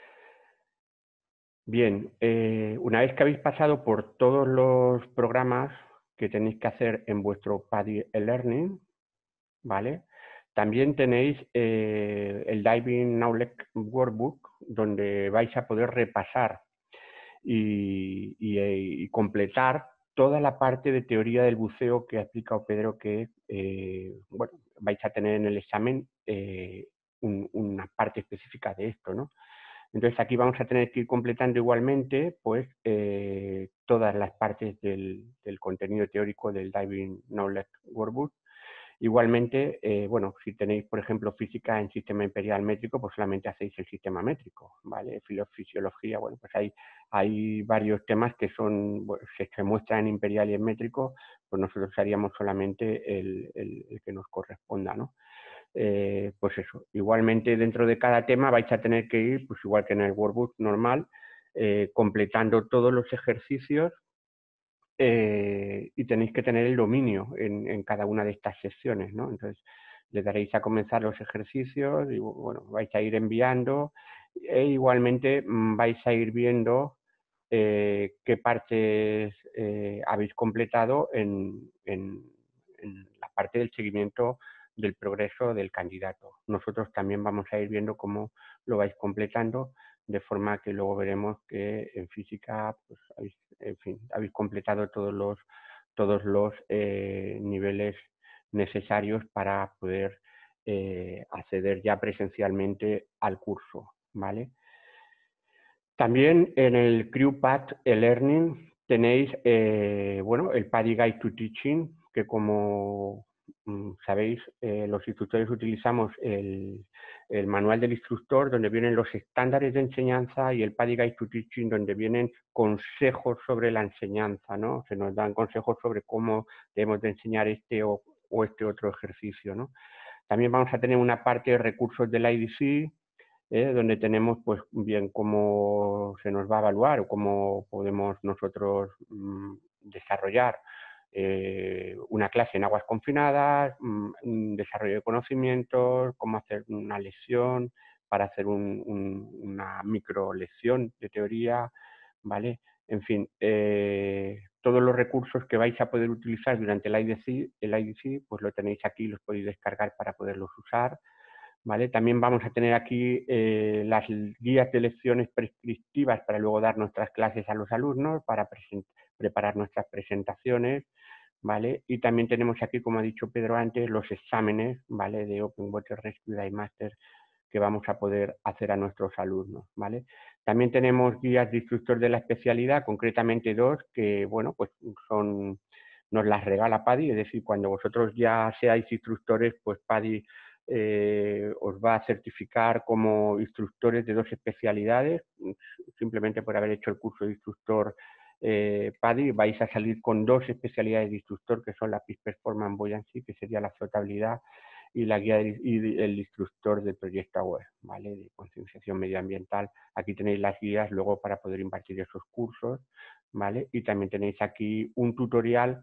Bien, una vez que habéis pasado por todos los programas que tenéis que hacer en vuestro PADI eLearning, ¿vale? También tenéis el Diving Knowledge Workbook, donde vais a poder repasar y completar toda la parte de teoría del buceo que ha explicado Pedro que bueno, vais a tener en el examen una parte específica de esto, ¿no? Entonces aquí vamos a tener que ir completando igualmente pues todas las partes del contenido teórico del Diving Knowledge Workbook. Igualmente, bueno, si tenéis, por ejemplo, física en sistema imperial métrico, pues solamente hacéis el sistema métrico, ¿vale? Fisiología, bueno, pues hay varios temas que son, bueno, se muestran en imperial y en métrico, pues nosotros haríamos solamente el que nos corresponda, ¿no? Pues eso, igualmente dentro de cada tema vais a tener que ir, pues igual que en el workbook normal, completando todos los ejercicios y tenéis que tener el dominio en cada una de estas secciones, ¿no? Entonces, le daréis a comenzar los ejercicios y, bueno, vais a ir enviando e igualmente vais a ir viendo qué partes habéis completado en la parte del seguimiento del progreso del candidato. Nosotros también vamos a ir viendo cómo lo vais completando, de forma que luego veremos que en física pues, habéis completado todos los niveles necesarios para poder acceder ya presencialmente al curso, ¿vale? También en el CrewPad eLearning tenéis bueno, el PADI Guide to Teaching, que como sabéis, los instructores utilizamos el manual del instructor, donde vienen los estándares de enseñanza, y el PADI Guide to Teaching, donde vienen consejos sobre la enseñanza, ¿no? Se nos dan consejos sobre cómo debemos de enseñar este o este otro ejercicio, ¿no? También vamos a tener una parte de recursos del IDC, donde tenemos, pues, bien cómo se nos va a evaluar o cómo podemos nosotros desarrollar una clase en aguas confinadas, un desarrollo de conocimientos, cómo hacer una lección, para hacer una micro lección de teoría, ¿vale? En fin, todos los recursos que vais a poder utilizar durante el IDC, pues lo tenéis aquí, los podéis descargar para poderlos usar, ¿vale? También vamos a tener aquí las guías de lecciones prescriptivas para luego dar nuestras clases a los alumnos, para preparar nuestras presentaciones, ¿vale? Y también tenemos aquí, como ha dicho Pedro antes, los exámenes, ¿vale? De Open Water Rescue Dive Master que vamos a poder hacer a nuestros alumnos, ¿vale? También tenemos guías de instructor de la especialidad, concretamente 2, que, bueno, pues nos las regala PADI, es decir, cuando vosotros ya seáis instructores, pues PADI os va a certificar como instructores de 2 especialidades, simplemente por haber hecho el curso de instructor PADI, vais a salir con 2 especialidades de instructor, que son la Peak Performance Buoyancy, que sería la flotabilidad, y la guía y el instructor del proyecto AWARE, ¿vale? De concienciación medioambiental. Aquí tenéis las guías luego para poder impartir esos cursos, ¿vale? Y también tenéis aquí un tutorial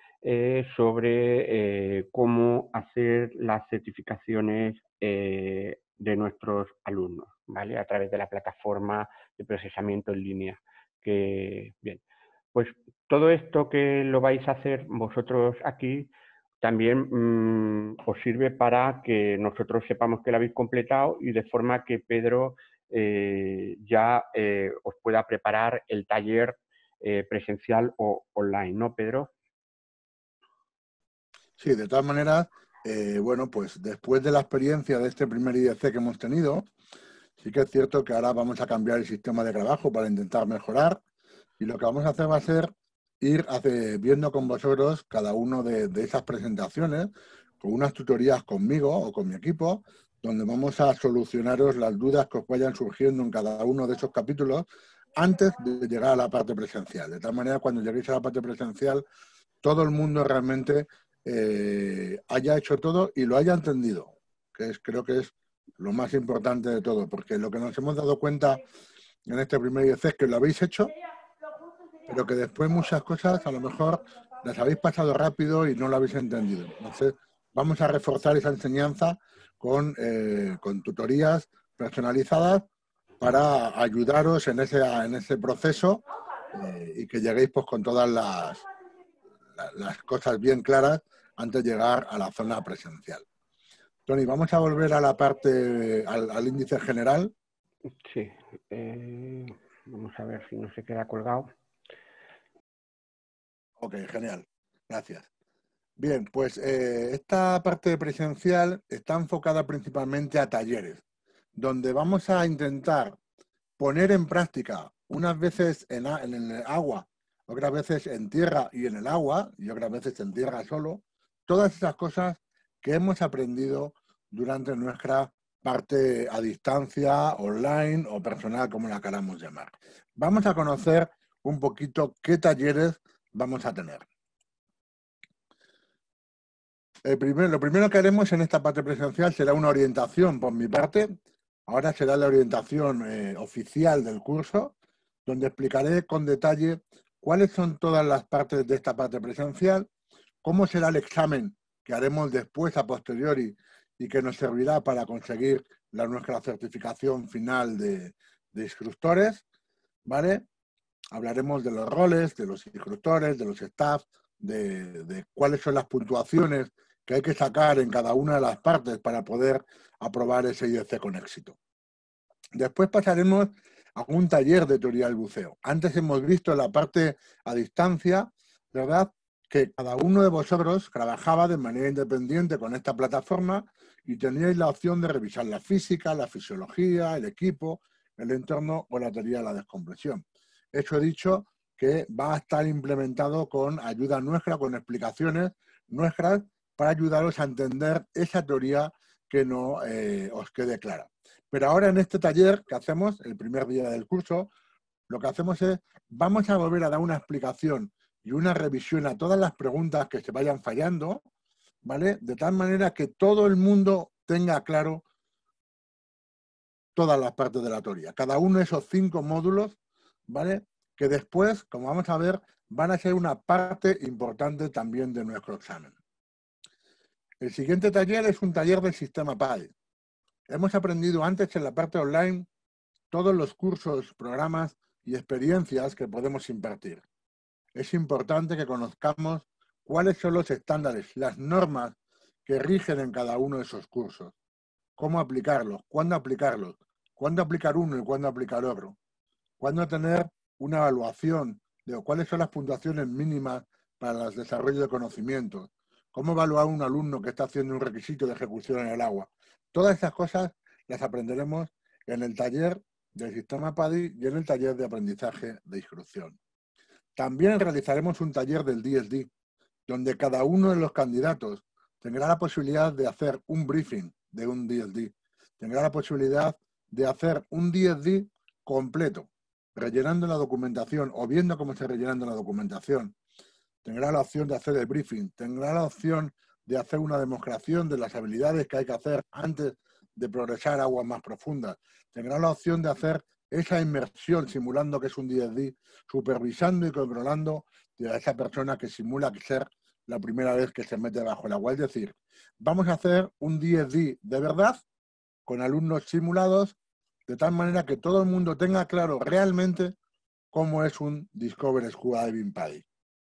sobre cómo hacer las certificaciones de nuestros alumnos, ¿vale? A través de la plataforma de procesamiento en línea. Bien, pues todo esto que lo vais a hacer vosotros aquí también os sirve para que nosotros sepamos que lo habéis completado, y de forma que Pedro ya os pueda preparar el taller presencial o online, ¿no, Pedro? Sí, de todas maneras, bueno, pues después de la experiencia de este primer IDC que hemos tenido, sí que es cierto que ahora vamos a cambiar el sistema de trabajo para intentar mejorar, y lo que vamos a hacer va a ser ir viendo con vosotros cada uno de esas presentaciones, con unas tutorías conmigo o con mi equipo, donde vamos a solucionaros las dudas que os vayan surgiendo en cada uno de esos capítulos antes de llegar a la parte presencial. De tal manera, cuando lleguéis a la parte presencial, todo el mundo realmente haya hecho todo y lo haya entendido, creo que es lo más importante de todo, porque lo que nos hemos dado cuenta en este primer IDC es que lo habéis hecho, pero que después muchas cosas a lo mejor las habéis pasado rápido y no lo habéis entendido. Entonces, vamos a reforzar esa enseñanza con tutorías personalizadas para ayudaros en ese proceso y que lleguéis pues con todas las cosas bien claras antes de llegar a la zona presencial. Tony, vamos a volver a la parte, al índice general. Sí, vamos a ver si no se queda colgado. Ok, genial, gracias. Bien, pues esta parte presencial está enfocada principalmente a talleres, donde vamos a intentar poner en práctica, unas veces en el agua, otras veces en tierra y en el agua, y otras veces en tierra solo, todas esas cosas que hemos aprendido durante nuestra parte a distancia, online o personal, como la queramos llamar. Vamos a conocer un poquito qué talleres vamos a tener. Lo primero que haremos en esta parte presencial será una orientación por mi parte. Ahora será la orientación oficial del curso, donde explicaré con detalle cuáles son todas las partes de esta parte presencial, cómo será el examen que haremos después a posteriori y que nos servirá para conseguir nuestra certificación final de instructores, ¿vale? Hablaremos de los roles, de los instructores, de los staff, de cuáles son las puntuaciones que hay que sacar en cada una de las partes para poder aprobar ese IDC con éxito. Después pasaremos a un taller de teoría del buceo. Antes hemos visto en la parte a distancia, ¿verdad?, que cada uno de vosotros trabajaba de manera independiente con esta plataforma y teníais la opción de revisar la física, la fisiología, el equipo, el entorno o la teoría de la descompresión. Eso he dicho que va a estar implementado con ayuda nuestra, con explicaciones nuestras, para ayudaros a entender esa teoría que no os quede clara. Pero ahora en este taller que hacemos, el primer día del curso, lo que hacemos es, vamos a volver a dar una explicación y una revisión a todas las preguntas que se vayan fallando, ¿vale? De tal manera que todo el mundo tenga claro todas las partes de la teoría. Cada uno de esos 5 módulos, ¿vale? Que después, como vamos a ver, van a ser una parte importante también de nuestro examen. El siguiente taller es un taller del sistema PADI. Hemos aprendido antes en la parte online todos los cursos, programas y experiencias que podemos impartir. Es importante que conozcamos cuáles son los estándares, las normas que rigen en cada uno de esos cursos, cómo aplicarlos, cuándo aplicar uno y cuándo aplicar otro, cuándo tener una evaluación de cuáles son las puntuaciones mínimas para el desarrollo de conocimientos, cómo evaluar a un alumno que está haciendo un requisito de ejecución en el agua. Todas esas cosas las aprenderemos en el taller del sistema PADI y en el taller de aprendizaje de instrucción. También realizaremos un taller del DSD, donde cada uno de los candidatos tendrá la posibilidad de hacer un briefing de un DSD, tendrá la posibilidad de hacer un DSD completo, rellenando la documentación o viendo cómo se rellenando la documentación. Tendrá la opción de hacer el briefing, tendrá la opción de hacer una demostración de las habilidades que hay que hacer antes de progresar a aguas más profundas. Tendrá la opción de hacer esa inmersión simulando que es un DSD, supervisando y controlando a esa persona que simula que ser la primera vez que se mete bajo el agua. Es decir, vamos a hacer un DSD de verdad con alumnos simulados, de tal manera que todo el mundo tenga claro realmente cómo es un Discover Scuba Diving PADI.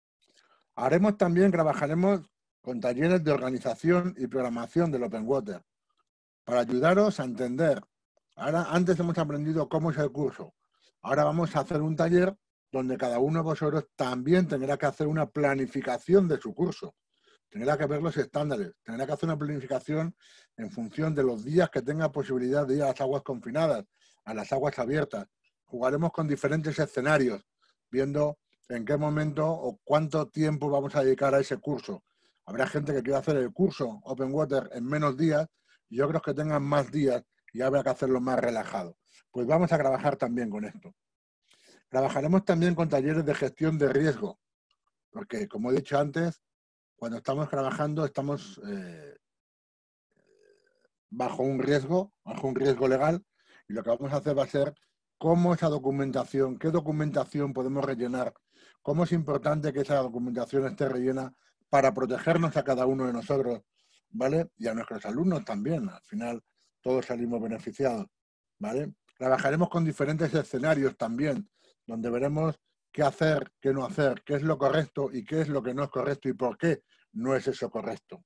Trabajaremos con talleres de organización y programación del Open Water para ayudaros a entender. Antes hemos aprendido cómo es el curso. Ahora vamos a hacer un taller donde cada uno de vosotros también tendrá que hacer una planificación de su curso. Tendrá que ver los estándares, tendrá que hacer una planificación en función de los días que tenga posibilidad de ir a las aguas confinadas, a las aguas abiertas. Jugaremos con diferentes escenarios, viendo en qué momento o cuánto tiempo vamos a dedicar a ese curso. Habrá gente que quiera hacer el curso Open Water en menos días y otros que tengan más días y habrá que hacerlo más relajado. Pues vamos a trabajar también con esto. Trabajaremos también con talleres de gestión de riesgo, porque como he dicho antes, cuando estamos trabajando estamos bajo un riesgo legal, y lo que vamos a hacer va a ser cómo esa documentación, qué documentación podemos rellenar, cómo es importante que esa documentación esté rellena para protegernos a cada uno de nosotros, ¿vale? Y a nuestros alumnos también, al final todos salimos beneficiados, ¿vale? Trabajaremos con diferentes escenarios también, donde veremos qué hacer, qué no hacer, qué es lo correcto y qué es lo que no es correcto y por qué no es eso correcto.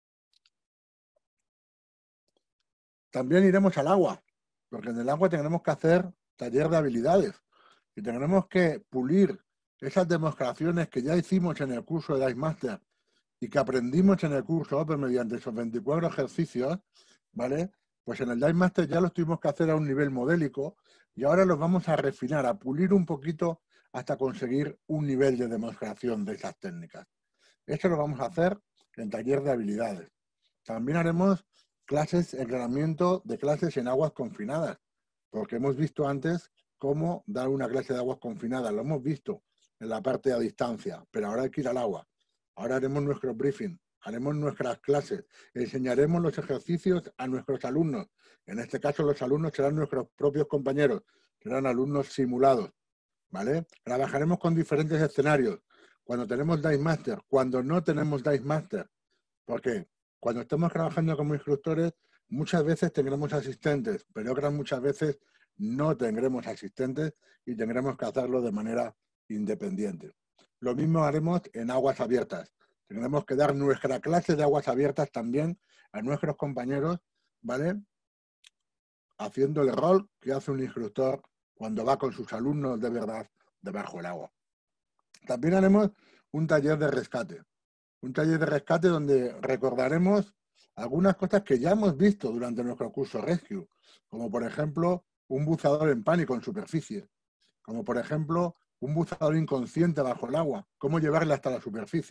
También iremos al agua, porque en el agua tendremos que hacer taller de habilidades y tendremos que pulir esas demostraciones que ya hicimos en el curso de Dive Master y que aprendimos en el curso Open mediante esos 24 ejercicios, ¿vale? Pues en el Dive Master ya los tuvimos que hacer a un nivel modélico y ahora los vamos a refinar, a pulir un poquito hasta conseguir un nivel de demostración de esas técnicas. Esto lo vamos a hacer en taller de habilidades. También haremos entrenamiento de clases en aguas confinadas, porque hemos visto antes cómo dar una clase de aguas confinadas. Lo hemos visto en la parte a distancia, pero ahora hay que ir al agua. Ahora haremos nuestro briefing, haremos nuestras clases, enseñaremos los ejercicios a nuestros alumnos. En este caso, los alumnos serán nuestros propios compañeros, serán alumnos simulados, ¿vale? Trabajaremos con diferentes escenarios. Cuando tenemos Dive Master, cuando no tenemos Dive Master, porque cuando estemos trabajando como instructores, muchas veces tendremos asistentes, pero otras muchas veces no tendremos asistentes y tendremos que hacerlo de manera independiente. Lo mismo haremos en aguas abiertas. Tendremos que dar nuestra clase de aguas abiertas también a nuestros compañeros, ¿vale? Haciendo el rol que hace un instructor cuando va con sus alumnos de verdad debajo del agua. También haremos un taller de rescate. Un taller de rescate donde recordaremos algunas cosas que ya hemos visto durante nuestro curso Rescue, como por ejemplo un buzador en pánico en superficie, como por ejemplo un buzador inconsciente bajo el agua, cómo llevarle hasta la superficie.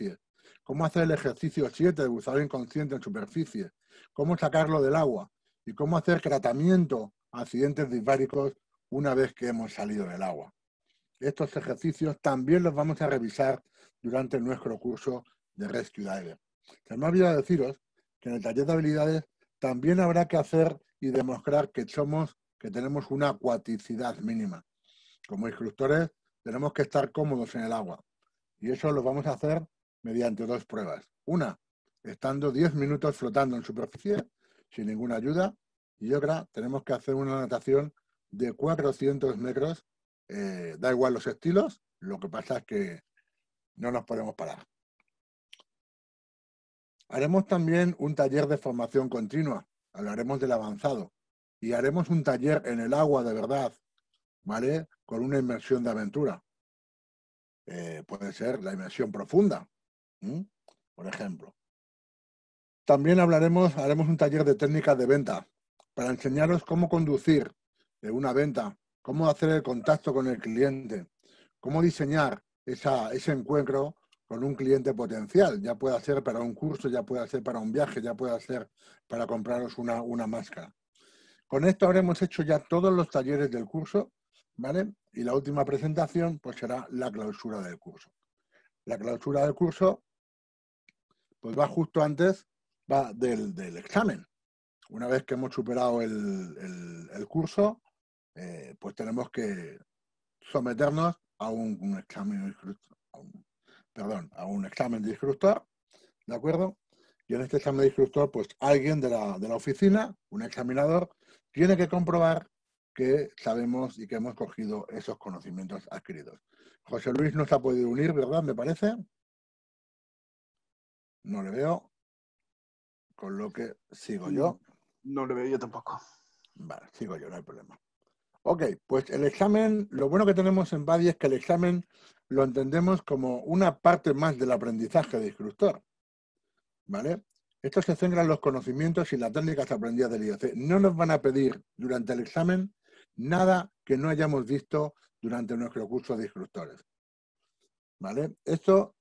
cómo hacer el ejercicio 7 de buceador inconsciente en superficie, cómo sacarlo del agua y cómo hacer tratamiento a accidentes disbáricos una vez que hemos salido del agua. Estos ejercicios también los vamos a revisar durante nuestro curso de Rescue Diver. Se me ha olvidado deciros que en el taller de habilidades también habrá que hacer y demostrar que tenemos una acuaticidad mínima. Como instructores tenemos que estar cómodos en el agua y eso lo vamos a hacer mediante 2 pruebas. Una, estando 10 minutos flotando en superficie sin ninguna ayuda, y otra, tenemos que hacer una natación de 400 metros, da igual los estilos, lo que pasa es que no nos podemos parar. Haremos también un taller de formación continua, hablaremos del avanzado, y haremos un taller en el agua de verdad, ¿vale? Con una inmersión de aventura. Puede ser la inmersión profunda, por ejemplo. También haremos un taller de técnicas de venta para enseñaros cómo conducir una venta, cómo hacer el contacto con el cliente, cómo diseñar ese encuentro con un cliente potencial, ya pueda ser para un curso, ya pueda ser para un viaje, ya pueda ser para compraros una máscara. Con esto habremos hecho ya todos los talleres del curso, ¿vale? Y la última presentación pues será la clausura del curso. La clausura del curso pues va justo antes del examen. Una vez que hemos superado el curso, pues tenemos que someternos a un examen de instructor, ¿de acuerdo? Y en este examen de instructor, pues alguien de la oficina, un examinador, tiene que comprobar que sabemos y que hemos cogido esos conocimientos adquiridos. José Luis no se ha podido unir, ¿verdad? Me parece. No le veo. Con lo que sigo yo. No le veo yo tampoco. Vale, sigo yo, no hay problema. Ok, pues el examen, lo bueno que tenemos en PADI es que el examen lo entendemos como una parte más del aprendizaje de instructor, ¿vale? Esto se centra en los conocimientos y las técnicas aprendidas del IEC. No nos van a pedir durante el examen nada que no hayamos visto durante nuestro curso de instructores, ¿vale? Esto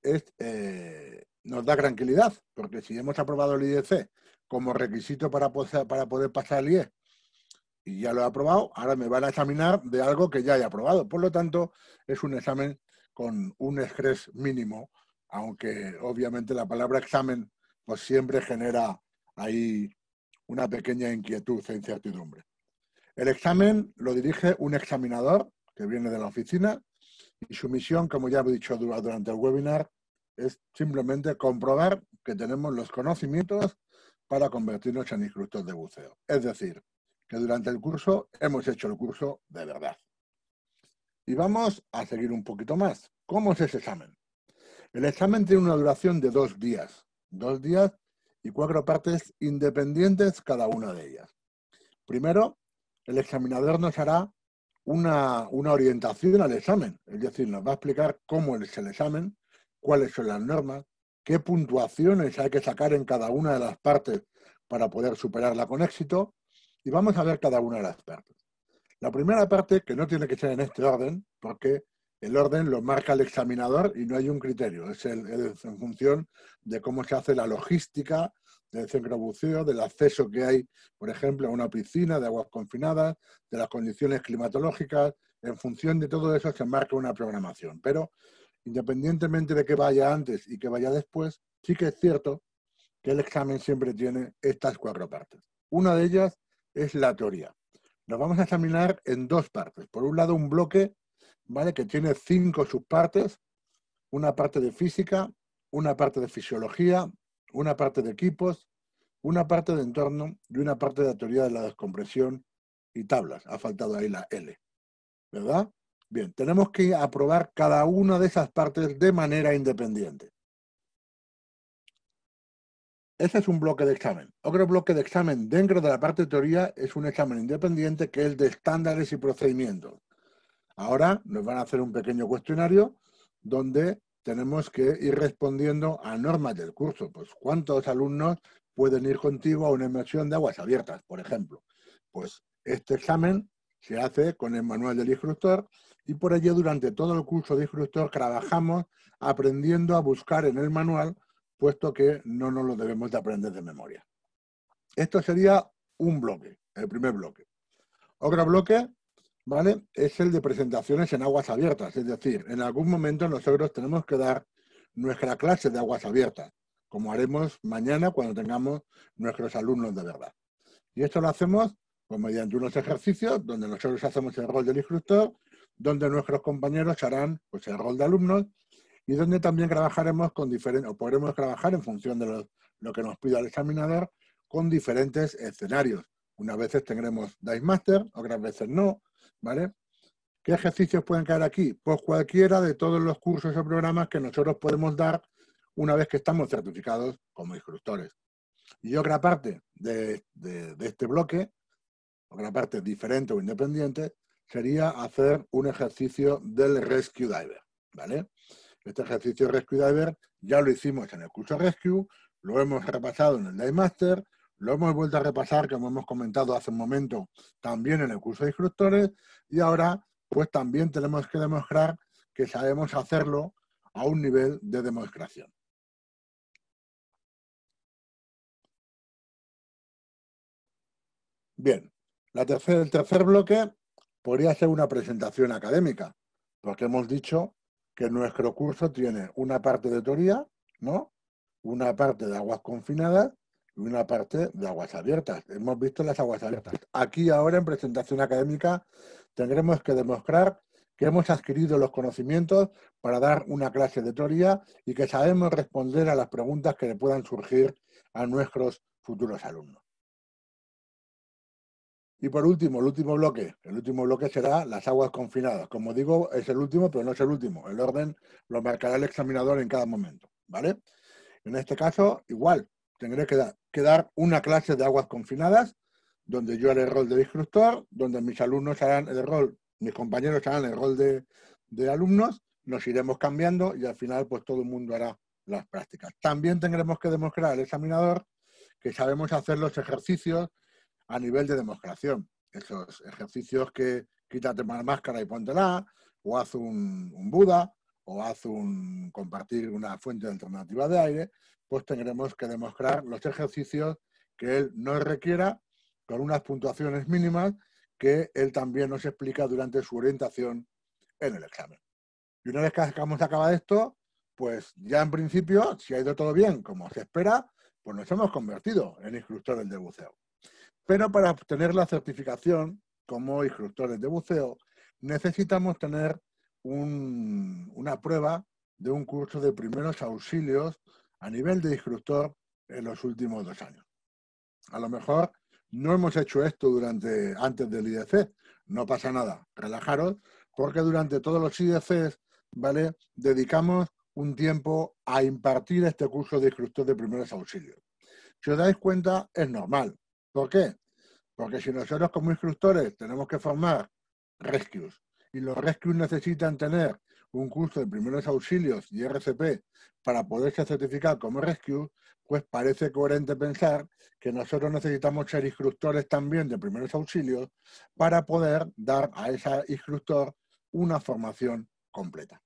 nos da tranquilidad, porque si hemos aprobado el IEC como requisito para poder pasar el IE y ya lo he aprobado, ahora me van a examinar de algo que ya he aprobado. Por lo tanto, es un examen con un estrés mínimo, aunque obviamente la palabra examen pues siempre genera ahí una pequeña inquietud e incertidumbre. El examen lo dirige un examinador que viene de la oficina y su misión, como ya he dicho durante el webinar, es simplemente comprobar que tenemos los conocimientos para convertirnos en instructores de buceo. Es decir, que durante el curso hemos hecho el curso de verdad. Y vamos a seguir un poquito más. ¿Cómo es ese examen? El examen tiene una duración de 2 días. 2 días y 4 partes independientes cada una de ellas. Primero, el examinador nos hará una orientación al examen. Es decir, nos va a explicar cómo es el examen, cuáles son las normas, qué puntuaciones hay que sacar en cada una de las partes para poder superarla con éxito. Y vamos a ver cada una de las partes. La primera parte, que no tiene que ser en este orden, porque el orden lo marca el examinador y no hay un criterio. Es en función de cómo se hace la logística del centro de buceo, del acceso que hay, por ejemplo, a una piscina de aguas confinadas, de las condiciones climatológicas. En función de todo eso se marca una programación. Pero independientemente de que vaya antes y que vaya después, sí que es cierto que el examen siempre tiene estas 4 partes. Una de ellas es la teoría. Nos vamos a examinar en 2 partes. Por un lado, un bloque, ¿vale?, que tiene 5 subpartes, una parte de física, una parte de fisiología, una parte de equipos, una parte de entorno y una parte de la teoría de la descompresión y tablas. Ha faltado ahí la L, ¿verdad? Bien, tenemos que aprobar cada una de esas partes de manera independiente. Ese es un bloque de examen. Otro bloque de examen dentro de la parte de teoría es un examen independiente que es de estándares y procedimientos. Ahora nos van a hacer un pequeño cuestionario donde tenemos que ir respondiendo a normas del curso. Pues, ¿cuántos alumnos pueden ir contigo a una inmersión de aguas abiertas, por ejemplo? Pues este examen se hace con el manual del instructor y por ello durante todo el curso de instructor trabajamos aprendiendo a buscar en el manual puesto que no nos lo debemos de aprender de memoria. Esto sería un bloque, el primer bloque. Otro bloque, ¿vale?, es el de presentaciones en aguas abiertas, es decir, en algún momento nosotros tenemos que dar nuestra clase de aguas abiertas, como haremos mañana cuando tengamos nuestros alumnos de verdad. Y esto lo hacemos pues, mediante unos ejercicios donde nosotros hacemos el rol del instructor, donde nuestros compañeros harán pues, el rol de alumnos y donde también trabajaremos con diferentes, o podremos trabajar en función de lo que nos pida el examinador, con diferentes escenarios. Unas veces tendremos Dice Master, otras veces no, ¿vale? ¿Qué ejercicios pueden caer aquí? Pues cualquiera de todos los cursos o programas que nosotros podemos dar una vez que estamos certificados como instructores. Y otra parte de este bloque, otra parte diferente o independiente, sería hacer un ejercicio del Rescue Diver, ¿vale? Este ejercicio Rescue Diver ya lo hicimos en el curso Rescue, lo hemos repasado en el Dive Master, lo hemos vuelto a repasar, como hemos comentado hace un momento, también en el curso de instructores, y ahora pues también tenemos que demostrar que sabemos hacerlo a un nivel de demostración. Bien, el tercer bloque podría ser una presentación académica, porque hemos dicho que nuestro curso tiene una parte de teoría, ¿no?, una parte de aguas confinadas y una parte de aguas abiertas. Hemos visto las aguas abiertas. Aquí ahora en presentación académica tendremos que demostrar que hemos adquirido los conocimientos para dar una clase de teoría y que sabemos responder a las preguntas que le puedan surgir a nuestros futuros alumnos. Y por último, el último bloque será las aguas confinadas. Como digo, es el último, pero no es el último. El orden lo marcará el examinador en cada momento, ¿vale? En este caso, igual, tendré que dar una clase de aguas confinadas, donde yo haré el rol de instructor, donde mis alumnos harán el rol, mis compañeros harán el rol de alumnos, nos iremos cambiando y al final pues todo el mundo hará las prácticas. También tendremos que demostrar al examinador que sabemos hacer los ejercicios a nivel de demostración. Esos ejercicios que quítate la máscara y póntela, o haz un Buda, o haz compartir una fuente alternativa de aire, pues tendremos que demostrar los ejercicios que él nos requiera con unas puntuaciones mínimas que él también nos explica durante su orientación en el examen. Y una vez que acabado esto, pues ya en principio, si ha ido todo bien como se espera, pues nos hemos convertido en instructores de buceo. Pero para obtener la certificación como instructores de buceo, necesitamos tener una prueba de un curso de primeros auxilios a nivel de instructor en los últimos 2 años. A lo mejor no hemos hecho esto antes del IDC, no pasa nada, relajaros, porque durante todos los IDCs, ¿vale?, dedicamos un tiempo a impartir este curso de instructor de primeros auxilios. Si os dais cuenta, es normal. ¿Por qué? Porque si nosotros como instructores tenemos que formar rescues y los rescues necesitan tener un curso de primeros auxilios y RCP para poderse certificar como rescue, pues parece coherente pensar que nosotros necesitamos ser instructores también de primeros auxilios para poder dar a ese instructor una formación completa.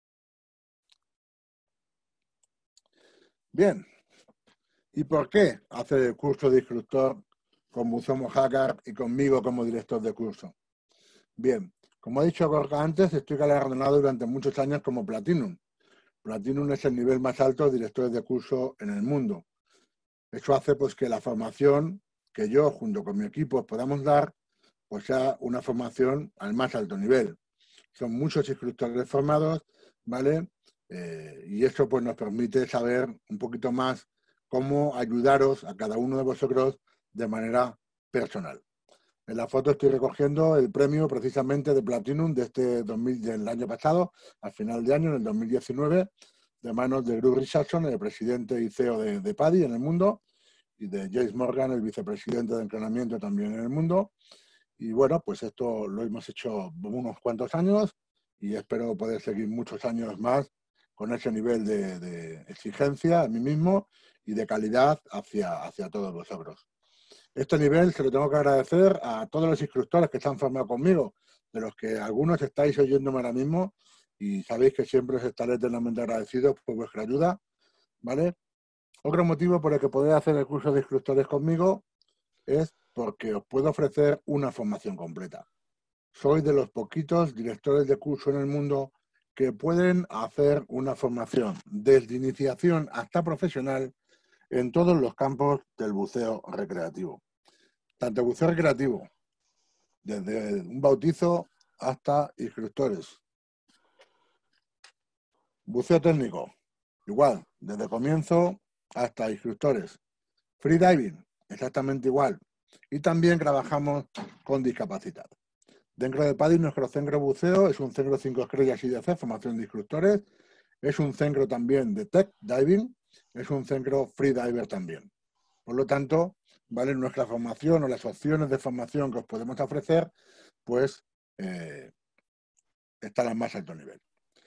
Bien, ¿y por qué hacer el curso de instructor con Buceo Mojácar y conmigo como director de curso? Bien, como he dicho Gorka antes, estoy galardonado durante muchos años como Platinum. Platinum es el nivel más alto de directores de curso en el mundo. Eso hace pues que la formación que yo, junto con mi equipo, podamos dar, pues sea una formación al más alto nivel. Son muchos instructores formados, ¿vale? Y eso pues nos permite saber un poquito más cómo ayudaros a cada uno de vosotros de manera personal. En la foto estoy recogiendo el premio precisamente de Platinum del año pasado, al final de año, en el 2019, de manos de Bruce Richardson, el presidente y CEO de PADI en el mundo, y de James Morgan, el vicepresidente de entrenamiento también en el mundo. Y bueno, pues esto lo hemos hecho unos cuantos años y espero poder seguir muchos años más con ese nivel de exigencia a mí mismo y de calidad hacia todos vosotros. Este nivel se lo tengo que agradecer a todos los instructores que se han formado conmigo, de los que algunos estáis oyéndome ahora mismo y sabéis que siempre os estaré eternamente agradecidos por vuestra ayuda, ¿vale? Otro motivo por el que podéis hacer el curso de instructores conmigo es porque os puedo ofrecer una formación completa. Soy de los poquitos directores de curso en el mundo que pueden hacer una formación desde iniciación hasta profesional en todos los campos del buceo recreativo. Tanto buceo recreativo, desde un bautizo hasta instructores. Buceo técnico, igual, desde comienzo hasta instructores. Freediving, exactamente igual. Y también trabajamos con discapacitados. Dentro de PADI, nuestro centro de buceo es un centro 5 estrellas IDC, formación de instructores. Es un centro también de tech diving. Es un centro freediver también. Por lo tanto, ¿vale? Nuestra formación o las opciones de formación que os podemos ofrecer, pues, están al más alto nivel.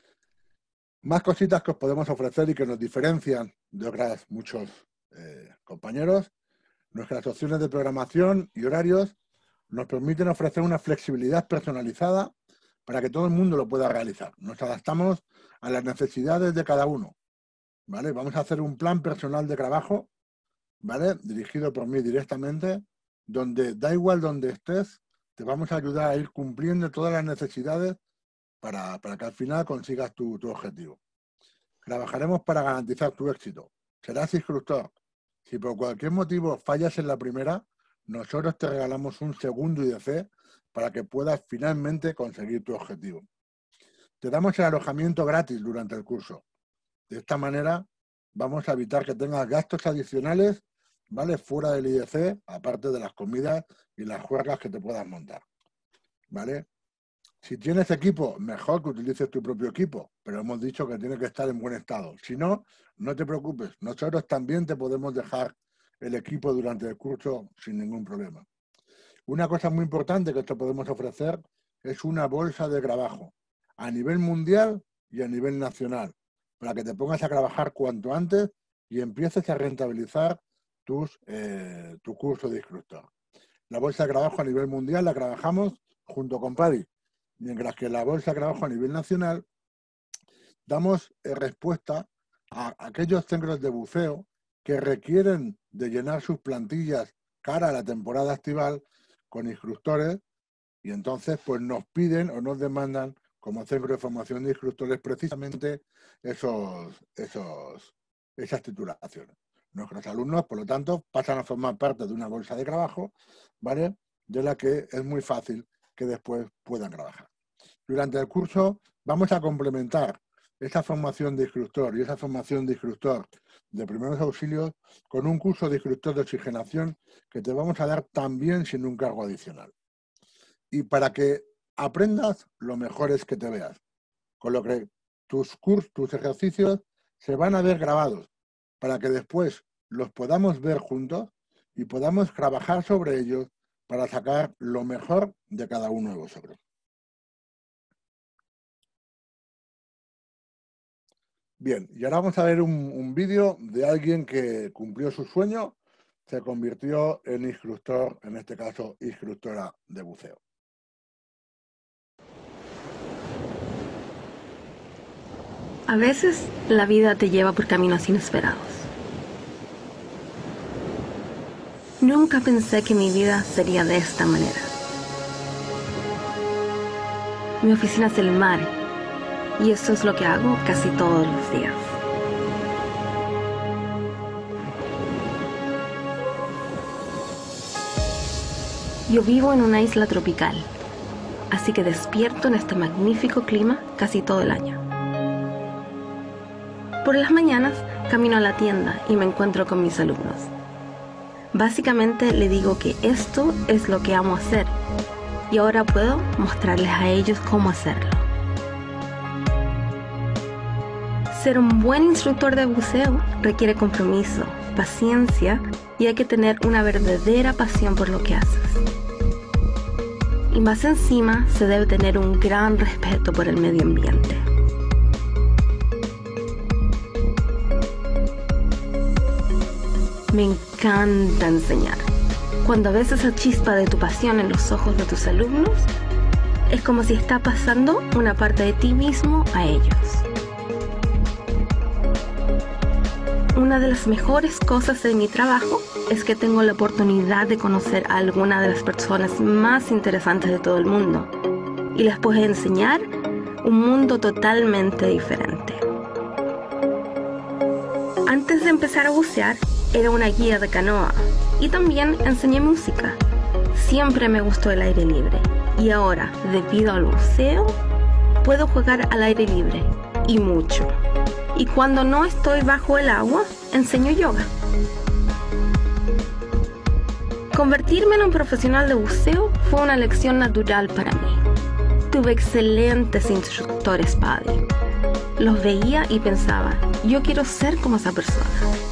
Más cositas que os podemos ofrecer y que nos diferencian de otros muchos compañeros. Nuestras opciones de programación y horarios nos permiten ofrecer una flexibilidad personalizada para que todo el mundo lo pueda realizar. Nos adaptamos a las necesidades de cada uno, ¿vale? Vamos a hacer un plan personal de trabajo, ¿vale? Dirigido por mí directamente, donde da igual donde estés, te vamos a ayudar a ir cumpliendo todas las necesidades para que al final consigas tu objetivo. Trabajaremos para garantizar tu éxito. Serás instructor. Si por cualquier motivo fallas en la primera, nosotros te regalamos un segundo IDC para que puedas finalmente conseguir tu objetivo. Te damos el alojamiento gratis durante el curso. De esta manera vamos a evitar que tengas gastos adicionales, ¿vale? Fuera del IDC, aparte de las comidas y las juergas que te puedas montar, ¿vale? Si tienes equipo, mejor que utilices tu propio equipo, pero hemos dicho que tiene que estar en buen estado. Si no, no te preocupes. Nosotros también te podemos dejar el equipo durante el curso sin ningún problema. Una cosa muy importante que te podemos ofrecer es una bolsa de trabajo a nivel mundial y a nivel nacional, para que te pongas a trabajar cuanto antes y empieces a rentabilizar tu curso de instructor. La bolsa de trabajo a nivel mundial la trabajamos junto con PADI, mientras que la bolsa de trabajo a nivel nacional damos respuesta a aquellos centros de buceo que requieren de llenar sus plantillas cara a la temporada estival con instructores y entonces pues nos piden o nos demandan como centro de formación de instructores precisamente esas titulaciones. Nuestros alumnos, por lo tanto, pasan a formar parte de una bolsa de trabajo, ¿vale? De la que es muy fácil que después puedan trabajar. Durante el curso vamos a complementar esa formación de instructor y esa formación de instructor de primeros auxilios con un curso de instructor de oxigenación que te vamos a dar también sin un cargo adicional. Y para que aprendas, lo mejor es que te veas. Con lo que tus ejercicios se van a ver grabados para que después los podamos ver juntos y podamos trabajar sobre ellos para sacar lo mejor de cada uno de vosotros. Bien, y ahora vamos a ver un vídeo de alguien que cumplió su sueño, se convirtió en instructor, en este caso instructora de buceo. A veces la vida te lleva por caminos inesperados. Nunca pensé que mi vida sería de esta manera. Mi oficina es el mar y eso es lo que hago casi todos los días. Yo vivo en una isla tropical, así que despierto en este magnífico clima casi todo el año. Por las mañanas camino a la tienda y me encuentro con mis alumnos. Básicamente le digo que esto es lo que amo hacer y ahora puedo mostrarles a ellos cómo hacerlo. Ser un buen instructor de buceo requiere compromiso, paciencia y hay que tener una verdadera pasión por lo que haces. Y más encima se debe tener un gran respeto por el medio ambiente. Me encanta enseñar. Cuando ves esa chispa de tu pasión en los ojos de tus alumnos, es como si está pasando una parte de ti mismo a ellos. Una de las mejores cosas de mi trabajo es que tengo la oportunidad de conocer a alguna de las personas más interesantes de todo el mundo y les puedo enseñar un mundo totalmente diferente. Antes de empezar a bucear, era una guía de canoa y también enseñé música. Siempre me gustó el aire libre y ahora, debido al buceo, puedo jugar al aire libre y mucho. Y cuando no estoy bajo el agua, enseño yoga. Convertirme en un profesional de buceo fue una lección natural para mí. Tuve excelentes instructores PADI. Los veía y pensaba, yo quiero ser como esa persona.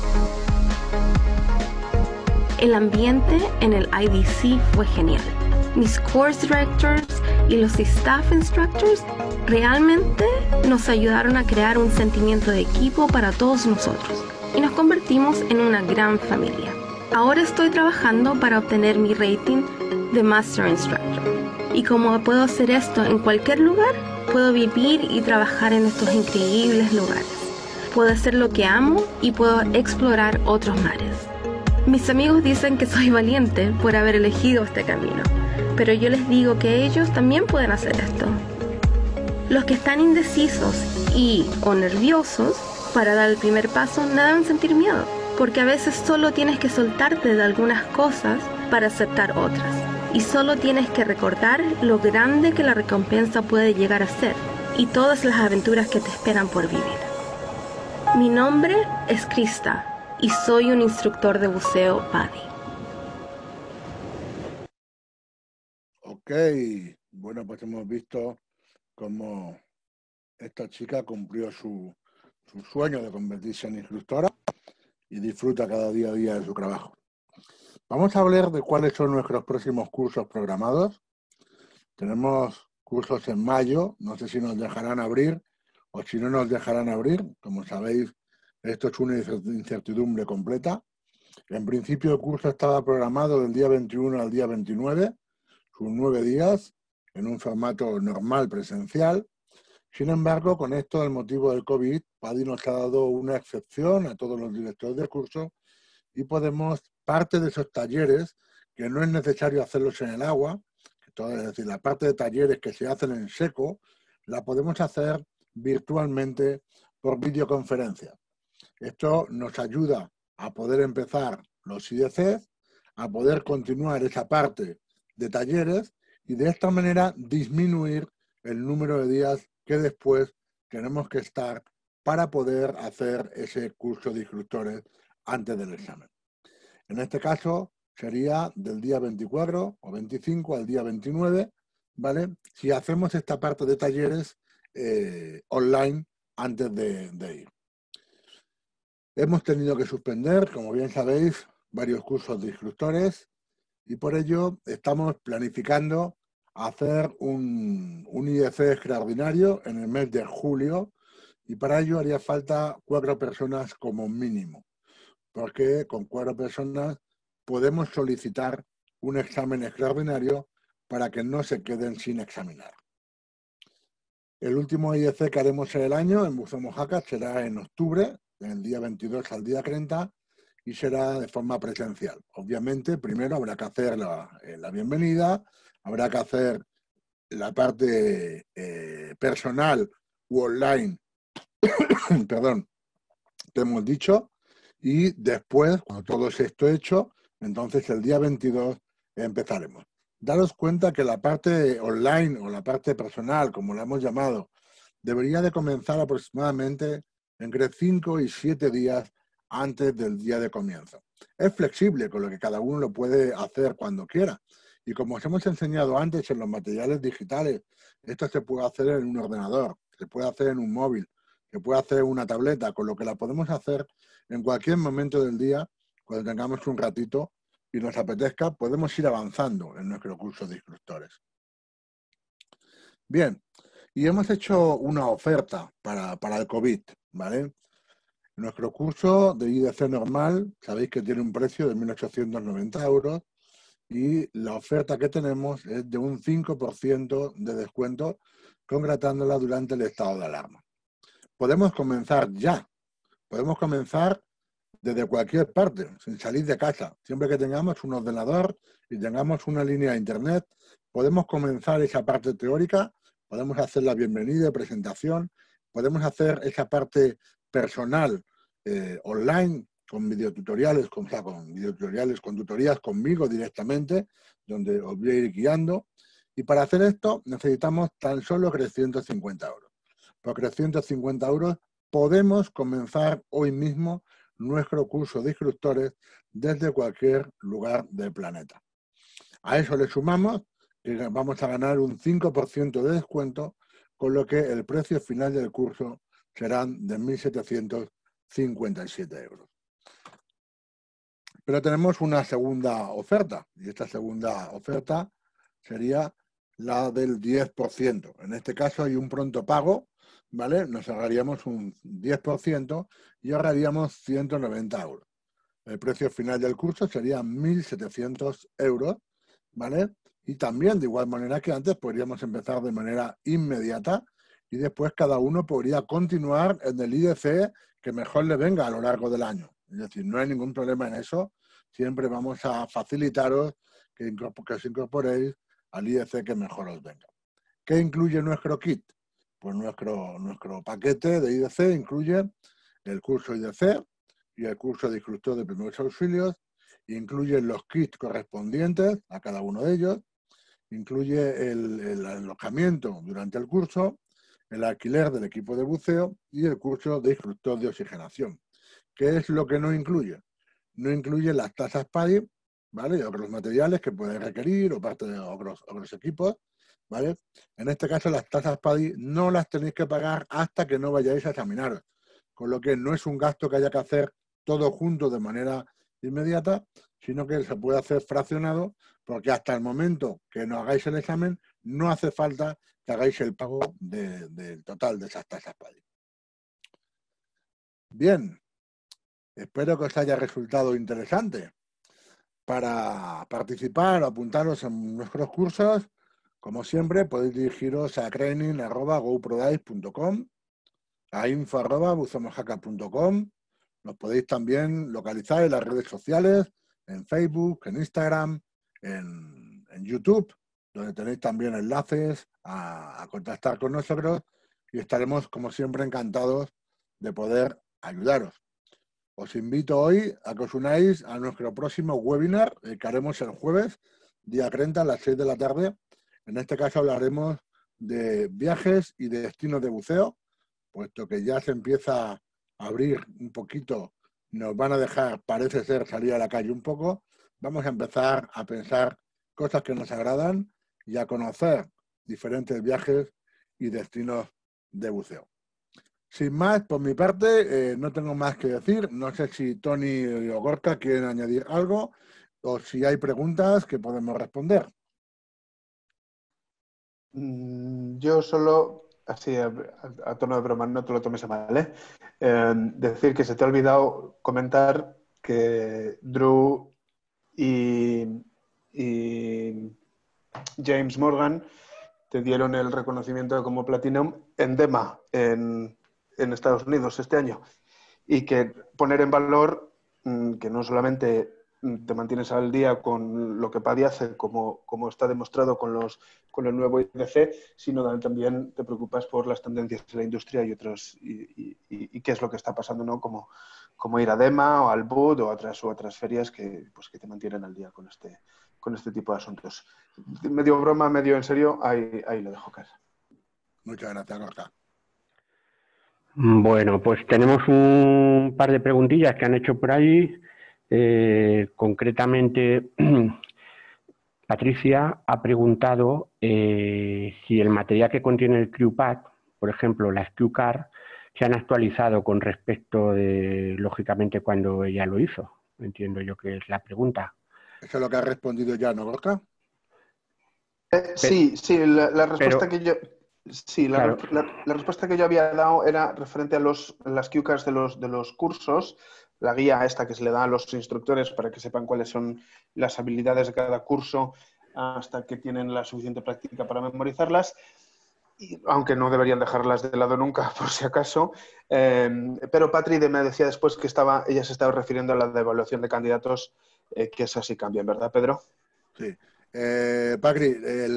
El ambiente en el IDC fue genial. Mis course directors y los staff instructors realmente nos ayudaron a crear un sentimiento de equipo para todos nosotros y nos convertimos en una gran familia. Ahora estoy trabajando para obtener mi rating de Master Instructor y como puedo hacer esto en cualquier lugar, puedo vivir y trabajar en estos increíbles lugares. Puedo hacer lo que amo y puedo explorar otros mares. Mis amigos dicen que soy valiente por haber elegido este camino, pero yo les digo que ellos también pueden hacer esto. Los que están indecisos o nerviosos para dar el primer paso no deben sentir miedo, porque a veces solo tienes que soltarte de algunas cosas para aceptar otras. Y solo tienes que recordar lo grande que la recompensa puede llegar a ser y todas las aventuras que te esperan por vivir. Mi nombre es Krista y soy un instructor de buceo PADI. Ok, bueno, pues hemos visto cómo esta chica cumplió su sueño de convertirse en instructora y disfruta cada día a día de su trabajo. Vamos a hablar de cuáles son nuestros próximos cursos programados. Tenemos cursos en mayo, no sé si nos dejarán abrir o si no nos dejarán abrir. Como sabéis, esto es una incertidumbre completa. En principio el curso estaba programado del día 21 al día 29, sus 9 días, en un formato normal presencial. Sin embargo, con esto, del motivo del COVID, PADI nos ha dado una excepción a todos los directores de curso y podemos, parte de esos talleres, que no es necesario hacerlos en el agua, es decir, la parte de talleres que se hacen en seco, la podemos hacer virtualmente por videoconferencia. Esto nos ayuda a poder empezar los IDCs, a poder continuar esa parte de talleres y de esta manera disminuir el número de días que después tenemos que estar para poder hacer ese curso de instructores antes del examen. En este caso sería del día 24 o 25 al día 29, ¿vale? Si hacemos esta parte de talleres online antes de ir. Hemos tenido que suspender, como bien sabéis, varios cursos de instructores y por ello estamos planificando hacer un IDC extraordinario en el mes de julio y para ello haría falta 4 personas como mínimo, porque con 4 personas podemos solicitar un examen extraordinario para que no se queden sin examinar. El último IDC que haremos en el año en Buceo Mojácar será en octubre, del día 22 al día 30, y será de forma presencial. Obviamente, primero habrá que hacer la bienvenida, habrá que hacer la parte personal u online, perdón, que hemos dicho, y después, cuando todo esto hecho, entonces el día 22 empezaremos. Daros cuenta que la parte online o la parte personal, como la hemos llamado, debería de comenzar aproximadamente entre 5 y 7 días antes del día de comienzo. Es flexible, con lo que cada uno lo puede hacer cuando quiera. Y como os hemos enseñado antes en los materiales digitales, esto se puede hacer en un ordenador, se puede hacer en un móvil, se puede hacer en una tableta, con lo que la podemos hacer en cualquier momento del día, cuando tengamos un ratito y nos apetezca, podemos ir avanzando en nuestro curso de instructores. Bien, y hemos hecho una oferta para el COVID, ¿vale? Nuestro curso de IDC normal, sabéis que tiene un precio de 1.890 euros y la oferta que tenemos es de un 5% de descuento contratándola durante el estado de alarma. Podemos comenzar ya, podemos comenzar desde cualquier parte, sin salir de casa. Siempre que tengamos un ordenador y tengamos una línea de internet, podemos comenzar esa parte teórica, podemos hacer la bienvenida, presentación, podemos hacer esa parte personal online con videotutoriales, con tutorías conmigo directamente, donde os voy a ir guiando. Y para hacer esto necesitamos tan solo 350 euros. Por 350 euros podemos comenzar hoy mismo nuestro curso de instructores desde cualquier lugar del planeta. A eso le sumamos que vamos a ganar un 5% de descuento, con lo que el precio final del curso serán de 1.757 euros. Pero tenemos una segunda oferta, y esta segunda oferta sería la del 10%. En este caso hay un pronto pago, ¿vale? Nos ahorraríamos un 10% y ahorraríamos 190 euros. El precio final del curso sería 1.700 euros, ¿vale? Y también, de igual manera que antes, podríamos empezar de manera inmediata y después cada uno podría continuar en el IDC que mejor le venga a lo largo del año. Es decir, no hay ningún problema en eso. Siempre vamos a facilitaros que os incorporéis al IDC que mejor os venga. ¿Qué incluye nuestro kit? Pues nuestro paquete de IDC incluye el curso IDC y el curso de instructor de primeros auxilios, incluye los kits correspondientes a cada uno de ellos, incluye el alojamiento durante el curso, el alquiler del equipo de buceo y el curso de instructor de oxigenación. ¿Qué es lo que no incluye? No incluye las tasas PADI, ¿vale? Y otros materiales que pueden requerir o parte de otros equipos, ¿vale? En este caso las tasas PADI no las tenéis que pagar hasta que no vayáis a examinaros, con lo que no es un gasto que haya que hacer todo junto de manera inmediata, sino que se puede hacer fraccionado, porque hasta el momento que no hagáis el examen no hace falta que hagáis el pago del total de esas tasas PADI. Bien, espero que os haya resultado interesante. Para participar o apuntaros en nuestros cursos, como siempre, podéis dirigiros a training@goprodise.com, a info@bucemojaca.com. Nos podéis también localizar en las redes sociales, en Facebook, en Instagram, en YouTube, donde tenéis también enlaces a contactar con nosotros y estaremos, como siempre, encantados de poder ayudaros. Os invito hoy a que os unáis a nuestro próximo webinar que haremos el jueves, día 30 a las 6 de la tarde. En este caso hablaremos de viajes y de destinos de buceo, puesto que ya se empieza a abrir un poquito, nos van a dejar, parece ser, salir a la calle un poco. Vamos a empezar a pensar cosas que nos agradan y a conocer diferentes viajes y destinos de buceo. Sin más, por mi parte, no tengo más que decir. No sé si Tony o Gorka quieren añadir algo o si hay preguntas que podemos responder. Yo solo, así a tono de broma, no te lo tomes a mal, ¿eh? Decir que se te ha olvidado comentar que Drew y James Morgan te dieron el reconocimiento como Platinum en DEMA en Estados Unidos este año, y que poner en valor que no solamente te mantienes al día con lo que PADI hace, como está demostrado con el nuevo IDC, sino también te preocupas por las tendencias de la industria y otros y qué es lo que está pasando, ¿no? Como ir a DEMA o al BUD o otras ferias que te mantienen al día con este tipo de asuntos. Medio broma, medio en serio, ahí lo dejo caer. Muchas gracias, Gorka. Bueno, pues tenemos un par de preguntillas que han hecho por ahí. Concretamente, Patricia ha preguntado si el material que contiene el CrewPad, por ejemplo, las CrewCard, se han actualizado con respecto de, lógicamente, cuando ella lo hizo. Entiendo yo que es la pregunta. ¿Eso es lo que ha respondido ya, no, Gorka? Sí, la respuesta que yo... Sí, claro. La respuesta que yo había dado era referente a las Q-Cards de los cursos, la guía esta que se le da a los instructores para que sepan cuáles son las habilidades de cada curso hasta que tienen la suficiente práctica para memorizarlas. aunque no deberían dejarlas de lado nunca, por si acaso. Pero Patri me decía después que ella se estaba refiriendo a la de evaluación de candidatos, que esa sí cambian, ¿verdad, Pedro? Sí. Patri,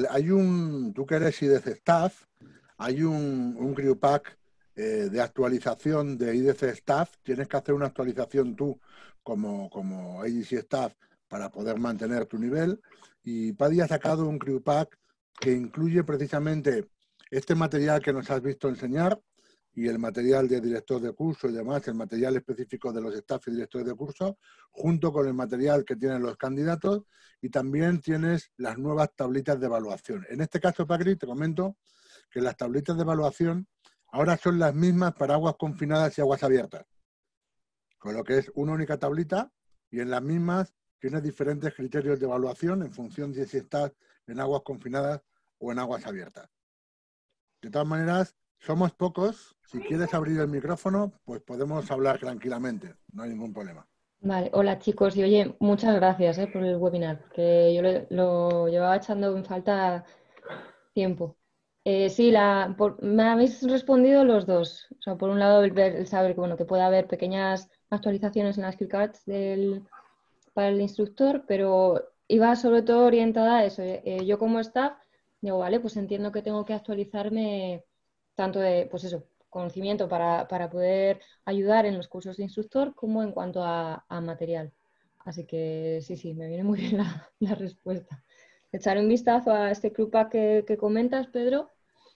tú que eres IDC Staff, hay un Crew Pack de actualización de IDC Staff. Tienes que hacer una actualización tú como ADC Staff para poder mantener tu nivel. Y Paddy ha sacado un Crew Pack que incluye precisamente este material que nos has visto enseñar y el material de director de curso y demás, el material específico de los staff y directores de curso, junto con el material que tienen los candidatos, y también tienes las nuevas tablitas de evaluación. En este caso, Patri, te comento que las tablitas de evaluación ahora son las mismas para aguas confinadas y aguas abiertas, con lo que es una única tablita, y en las mismas tienes diferentes criterios de evaluación en función de si estás en aguas confinadas o en aguas abiertas. De todas maneras, somos pocos. Si quieres abrir el micrófono, pues podemos hablar tranquilamente, no hay ningún problema. Vale, hola chicos, y oye, muchas gracias por el webinar, que yo lo llevaba echando en falta tiempo. Sí, me habéis respondido los dos. O sea, por un lado, el saber que, bueno, que puede haber pequeñas actualizaciones en las skill cards para el instructor, pero iba sobre todo orientada a eso. Yo como staff, digo, vale, pues entiendo que tengo que actualizarme tanto de, pues eso, conocimiento para poder ayudar en los cursos de instructor como en cuanto a material. Así que sí, me viene muy bien la respuesta. Echar un vistazo a este Crew Pack que comentas, Pedro,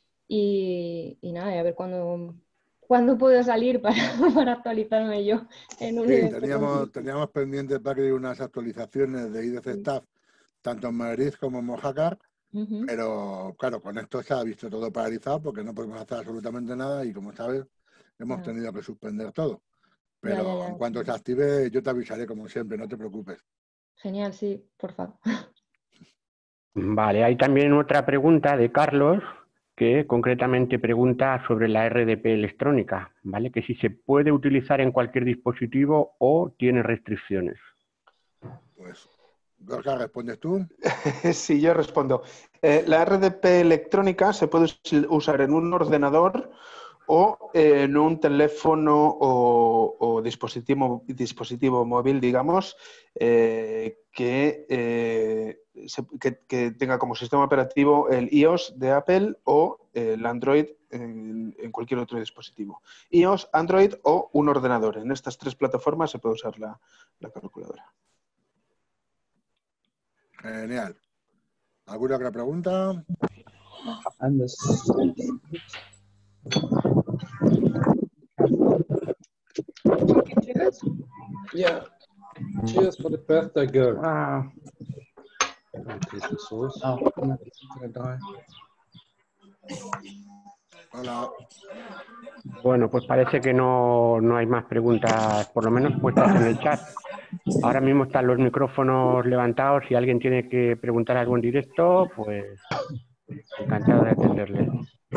y nada, y a ver cuándo puedo salir para actualizarme yo en un evento. Teníamos pendiente para que unas actualizaciones de IDC Staff, tanto en Madrid como en Mojácar, pero claro, con esto se ha visto todo paralizado porque no podemos hacer absolutamente nada y, como sabes, hemos tenido que suspender todo. Pero en cuanto se active, yo te avisaré como siempre, no te preocupes. Genial, sí, por favor. Vale, hay también otra pregunta de Carlos, que concretamente pregunta sobre la RDP electrónica, ¿vale? Que si se puede utilizar en cualquier dispositivo o tiene restricciones. Pues, Gorka, ¿respondes tú? Sí, yo respondo. La RDP electrónica se puede usar en un ordenador o en un teléfono o dispositivo móvil, digamos, que tenga como sistema operativo el iOS de Apple o el Android en cualquier otro dispositivo. iOS, Android o un ordenador. En estas tres plataformas se puede usar la calculadora. Genial. ¿Alguna otra pregunta? Yeah. Cheers for the birthday girl. Hola. Bueno, pues parece que no hay más preguntas, por lo menos puestas en el chat. Ahora mismo están los micrófonos levantados. Si alguien tiene que preguntar algo en directo, pues encantado de atenderle.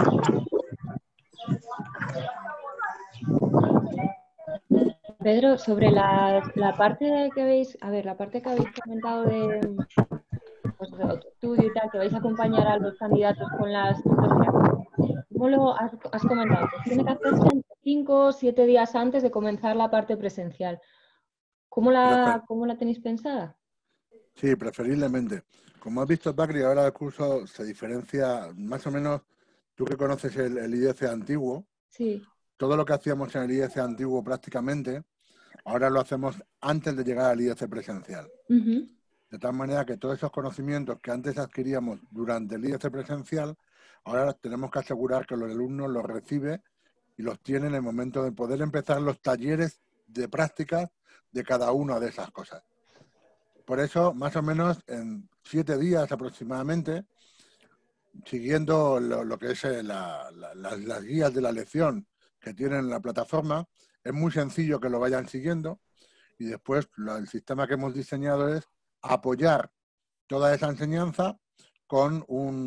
Pedro, sobre la parte que habéis, comentado de autoestudio y tal, que vais a acompañar a los candidatos con las tutorías, ¿cómo lo has comentado? Pues tiene que hacerse en 5 o 7 días antes de comenzar la parte presencial. ¿Cómo la tenéis pensada? Sí, preferiblemente. Como has visto, Patri, ahora el curso se diferencia más o menos, tú que conoces el IDC antiguo, sí. Todo lo que hacíamos en el IDC antiguo prácticamente, ahora lo hacemos antes de llegar al IDC presencial. De tal manera que todos esos conocimientos que antes adquiríamos durante el IDC presencial, ahora tenemos que asegurar que los alumnos los reciben y los tienen en el momento de poder empezar los talleres de práctica de cada una de esas cosas. Por eso, más o menos en 7 días aproximadamente, siguiendo lo que es las guías de la lección que tienen en la plataforma, es muy sencillo que lo vayan siguiendo, y después el sistema que hemos diseñado es apoyar toda esa enseñanza con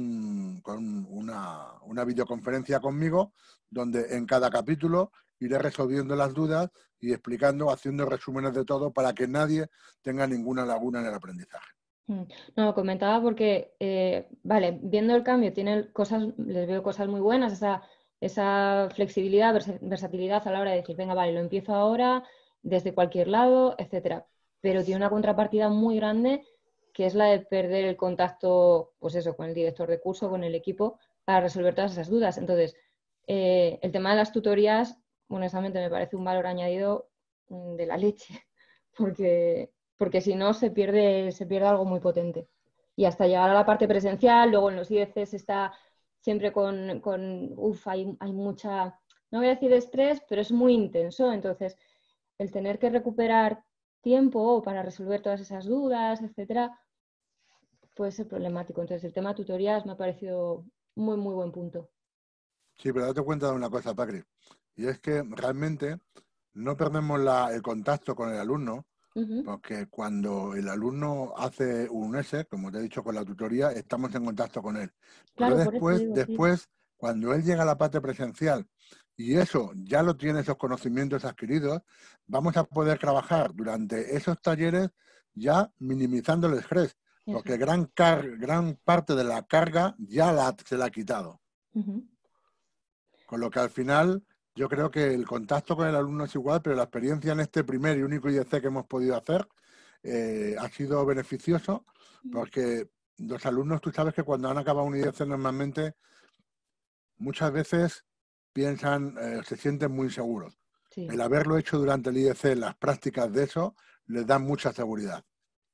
una videoconferencia conmigo, donde en cada capítulo iré resolviendo las dudas y explicando, haciendo resúmenes de todo para que nadie tenga ninguna laguna en el aprendizaje. No, comentaba porque, vale, viendo el cambio, tienen cosas, les veo cosas muy buenas, esa flexibilidad, versatilidad a la hora de decir, venga, vale, lo empiezo ahora, desde cualquier lado, etcétera. Pero tiene una contrapartida muy grande, que es la de perder el contacto, pues eso, con el director de curso, con el equipo, para resolver todas esas dudas. Entonces, el tema de las tutorías, honestamente, me parece un valor añadido de la leche, porque si no se pierde algo muy potente. Y hasta llegar a la parte presencial, luego en los IECs está siempre hay mucha, no voy a decir estrés, pero es muy intenso. Entonces, el tener que recuperar tiempo para resolver todas esas dudas, etcétera, puede ser problemático. Entonces, el tema de tutorías me ha parecido muy, muy buen punto. Sí, pero date cuenta de una cosa, Pacri, y es que realmente no perdemos el contacto con el alumno, porque cuando el alumno hace un ESE, como te he dicho con la tutoría, estamos en contacto con él. Pero Claro, por eso digo, después, cuando él llega a la parte presencial y eso ya lo tiene, esos conocimientos adquiridos, vamos a poder trabajar durante esos talleres ya minimizando el estrés, porque gran parte de la carga ya se la ha quitado. Con lo que al final yo creo que el contacto con el alumno es igual, pero la experiencia en este primer y único IEC que hemos podido hacer ha sido beneficioso, porque los alumnos, tú sabes que cuando han acabado un IEC normalmente muchas veces piensan, se sienten muy seguros. Sí. El haberlo hecho durante el IEC, las prácticas de eso, les dan mucha seguridad.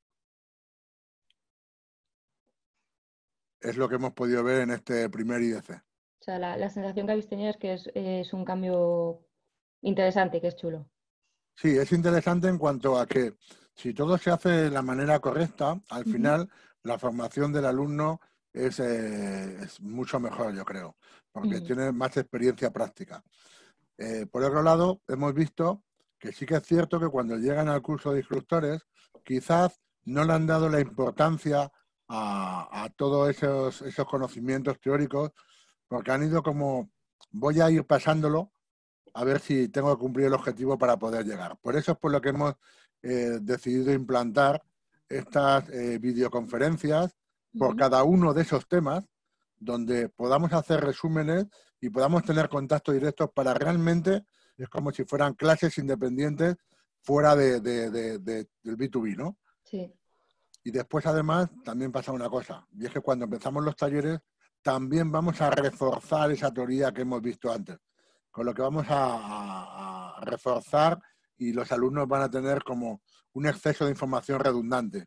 Es lo que hemos podido ver en este primer IEC. O sea, la sensación que habéis tenido es que es un cambio interesante, que es chulo. Sí, es interesante en cuanto a que si todo se hace de la manera correcta, al final la formación del alumno es mucho mejor, yo creo, porque tiene más experiencia práctica. Por otro lado, hemos visto que sí que es cierto que cuando llegan al curso de instructores, quizás no le han dado la importancia a todos esos conocimientos teóricos, porque han ido como, voy a ir pasándolo a ver si tengo que cumplir el objetivo para poder llegar. Por eso es por lo que hemos decidido implantar estas videoconferencias por cada uno de esos temas, donde podamos hacer resúmenes y podamos tener contactos directos para realmente, es como si fueran clases independientes fuera del B2B, ¿no? Sí. Y después, además, también pasa una cosa, y es que cuando empezamos los talleres, también vamos a reforzar esa teoría que hemos visto antes, con lo que vamos a reforzar y los alumnos van a tener como un exceso de información redundante.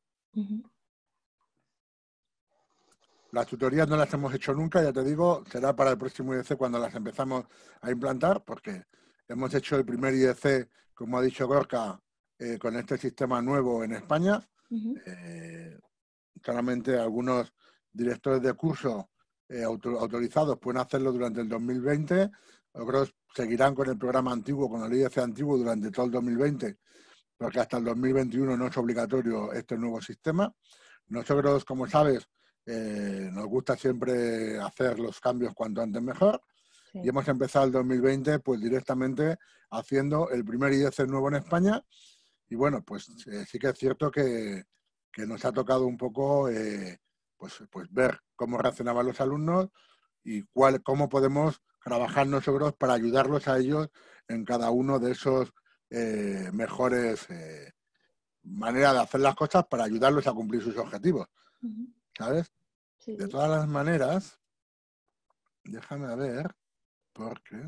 Las tutorías no las hemos hecho nunca, ya te digo, será para el próximo IEC cuando las empezamos a implantar, porque hemos hecho el primer IEC, como ha dicho Gorka, con este sistema nuevo en España. Claramente algunos directores de curso autorizados pueden hacerlo durante el 2020, otros seguirán con el programa antiguo, con el IEC antiguo durante todo el 2020, porque hasta el 2021 no es obligatorio este nuevo sistema. Nosotros, como sabes, nos gusta siempre hacer los cambios cuanto antes mejor. Sí. Y hemos empezado el 2020 pues directamente haciendo el primer IEC nuevo en España. Y bueno, pues sí que es cierto que nos ha tocado un poco pues ver cómo reaccionaban los alumnos y cómo podemos trabajar nosotros para ayudarlos a ellos en cada uno de esos mejores maneras de hacer las cosas para ayudarlos a cumplir sus objetivos. ¿Sabes? Sí. De todas las maneras, déjame ver, porque...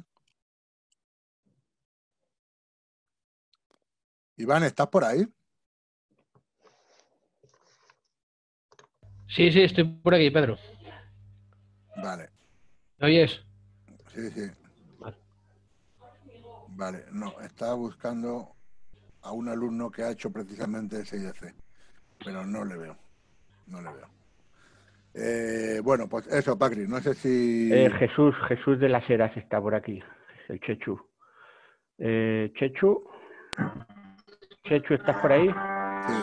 Iván, ¿estás por ahí? Sí, estoy por aquí, Pedro. Vale. ¿Me oyes? Sí. Vale, no, estaba buscando a un alumno que ha hecho precisamente ese IEC, pero no le veo. Bueno, pues eso, Pacri, no sé si... Jesús de las Heras está por aquí, el Chechu. Chechu, ¿estás por ahí? Sí.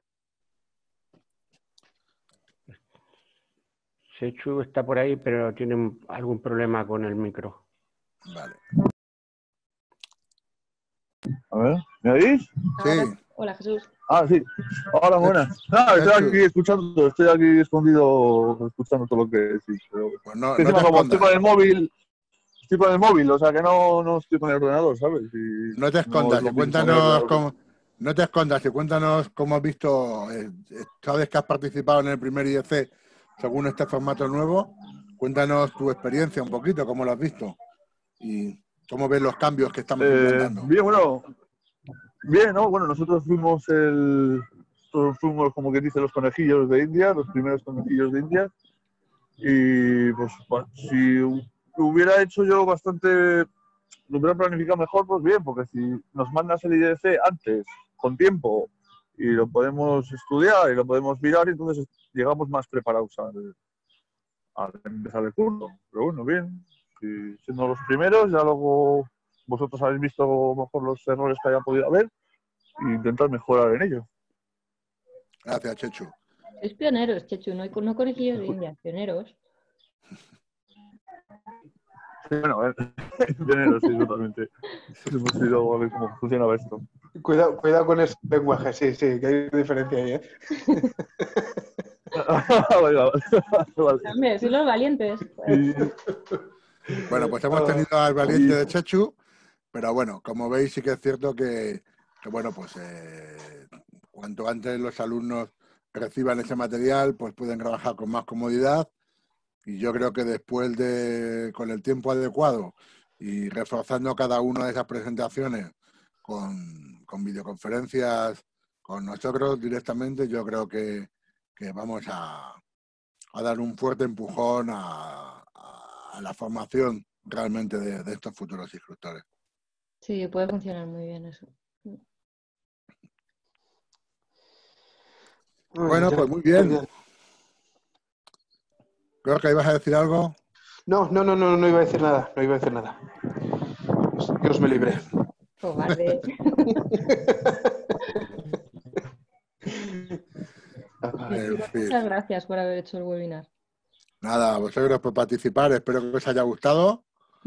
Chechu está por ahí, pero tiene algún problema con el micro. Vale. A ver, ¿me oís? Sí. Hola, Jesús. Ah, sí. Hola, buenas. No, estoy aquí escuchando, estoy aquí escondido escuchando todo lo que decís. Pero Pues no, que no te encima, como estoy escondas. con el móvil, o sea que no estoy con el ordenador, ¿sabes? Y No te no es escondas lo y mismo en el cuéntanos ordenador. cómo. No te escondas y cuéntanos cómo has visto. Sabes que has participado en el primer IEC según este formato nuevo. Cuéntanos tu experiencia un poquito, cómo lo has visto y cómo ves los cambios que estamos implantando. Bien, bueno, bien, ¿no? Bueno, nosotros fuimos como que dice, los conejillos de India, los primeros conejillos de India. Y pues si hubiera hecho yo bastante, lo hubiera planificado mejor, pues bien, porque si nos mandas el IDC antes, con tiempo, y lo podemos estudiar y lo podemos mirar, entonces llegamos más preparados al empezar el curso. Pero bueno, bien, y siendo los primeros, ya luego vosotros habéis visto mejor los errores que haya podido haber e intentar mejorar en ello. Gracias, Chechu. Sois pioneros, Chechu, no conejillos de India, pioneros. Sí, bueno, pioneros, sí, totalmente. Hemos ido a ver cómo funcionaba esto. Cuidado con ese lenguaje, sí, que hay diferencia ahí, ¿eh? Vale. Hombre, sois los valientes. Bueno, pues hemos tenido al valiente de Chechu, pero bueno, como veis sí que es cierto que bueno, pues cuanto antes los alumnos reciban ese material, pues pueden trabajar con más comodidad. Y yo creo que después con el tiempo adecuado y reforzando cada una de esas presentaciones con videoconferencias con nosotros directamente, yo creo que vamos a dar un fuerte empujón a la formación realmente de estos futuros instructores. Sí, puede funcionar muy bien eso. Bueno, pues muy bien. Creo que ibas a decir algo. No iba a decir nada, Dios me libre. Cobarde. Muchas gracias por haber hecho el webinar. Nada, a vosotros por participar, espero que os haya gustado.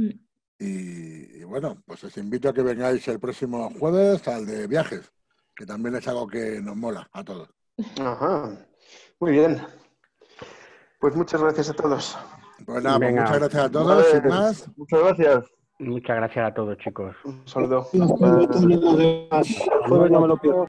Y bueno, pues os invito a que vengáis el próximo jueves al de viajes, que también es algo que nos mola a todos. Ajá, muy bien. Pues muchas gracias a todos. Pues nada, pues muchas gracias a todos, sin más. Muchas gracias. Muchas gracias a todos, chicos. Un saludo. Jueves no me lo pierdo.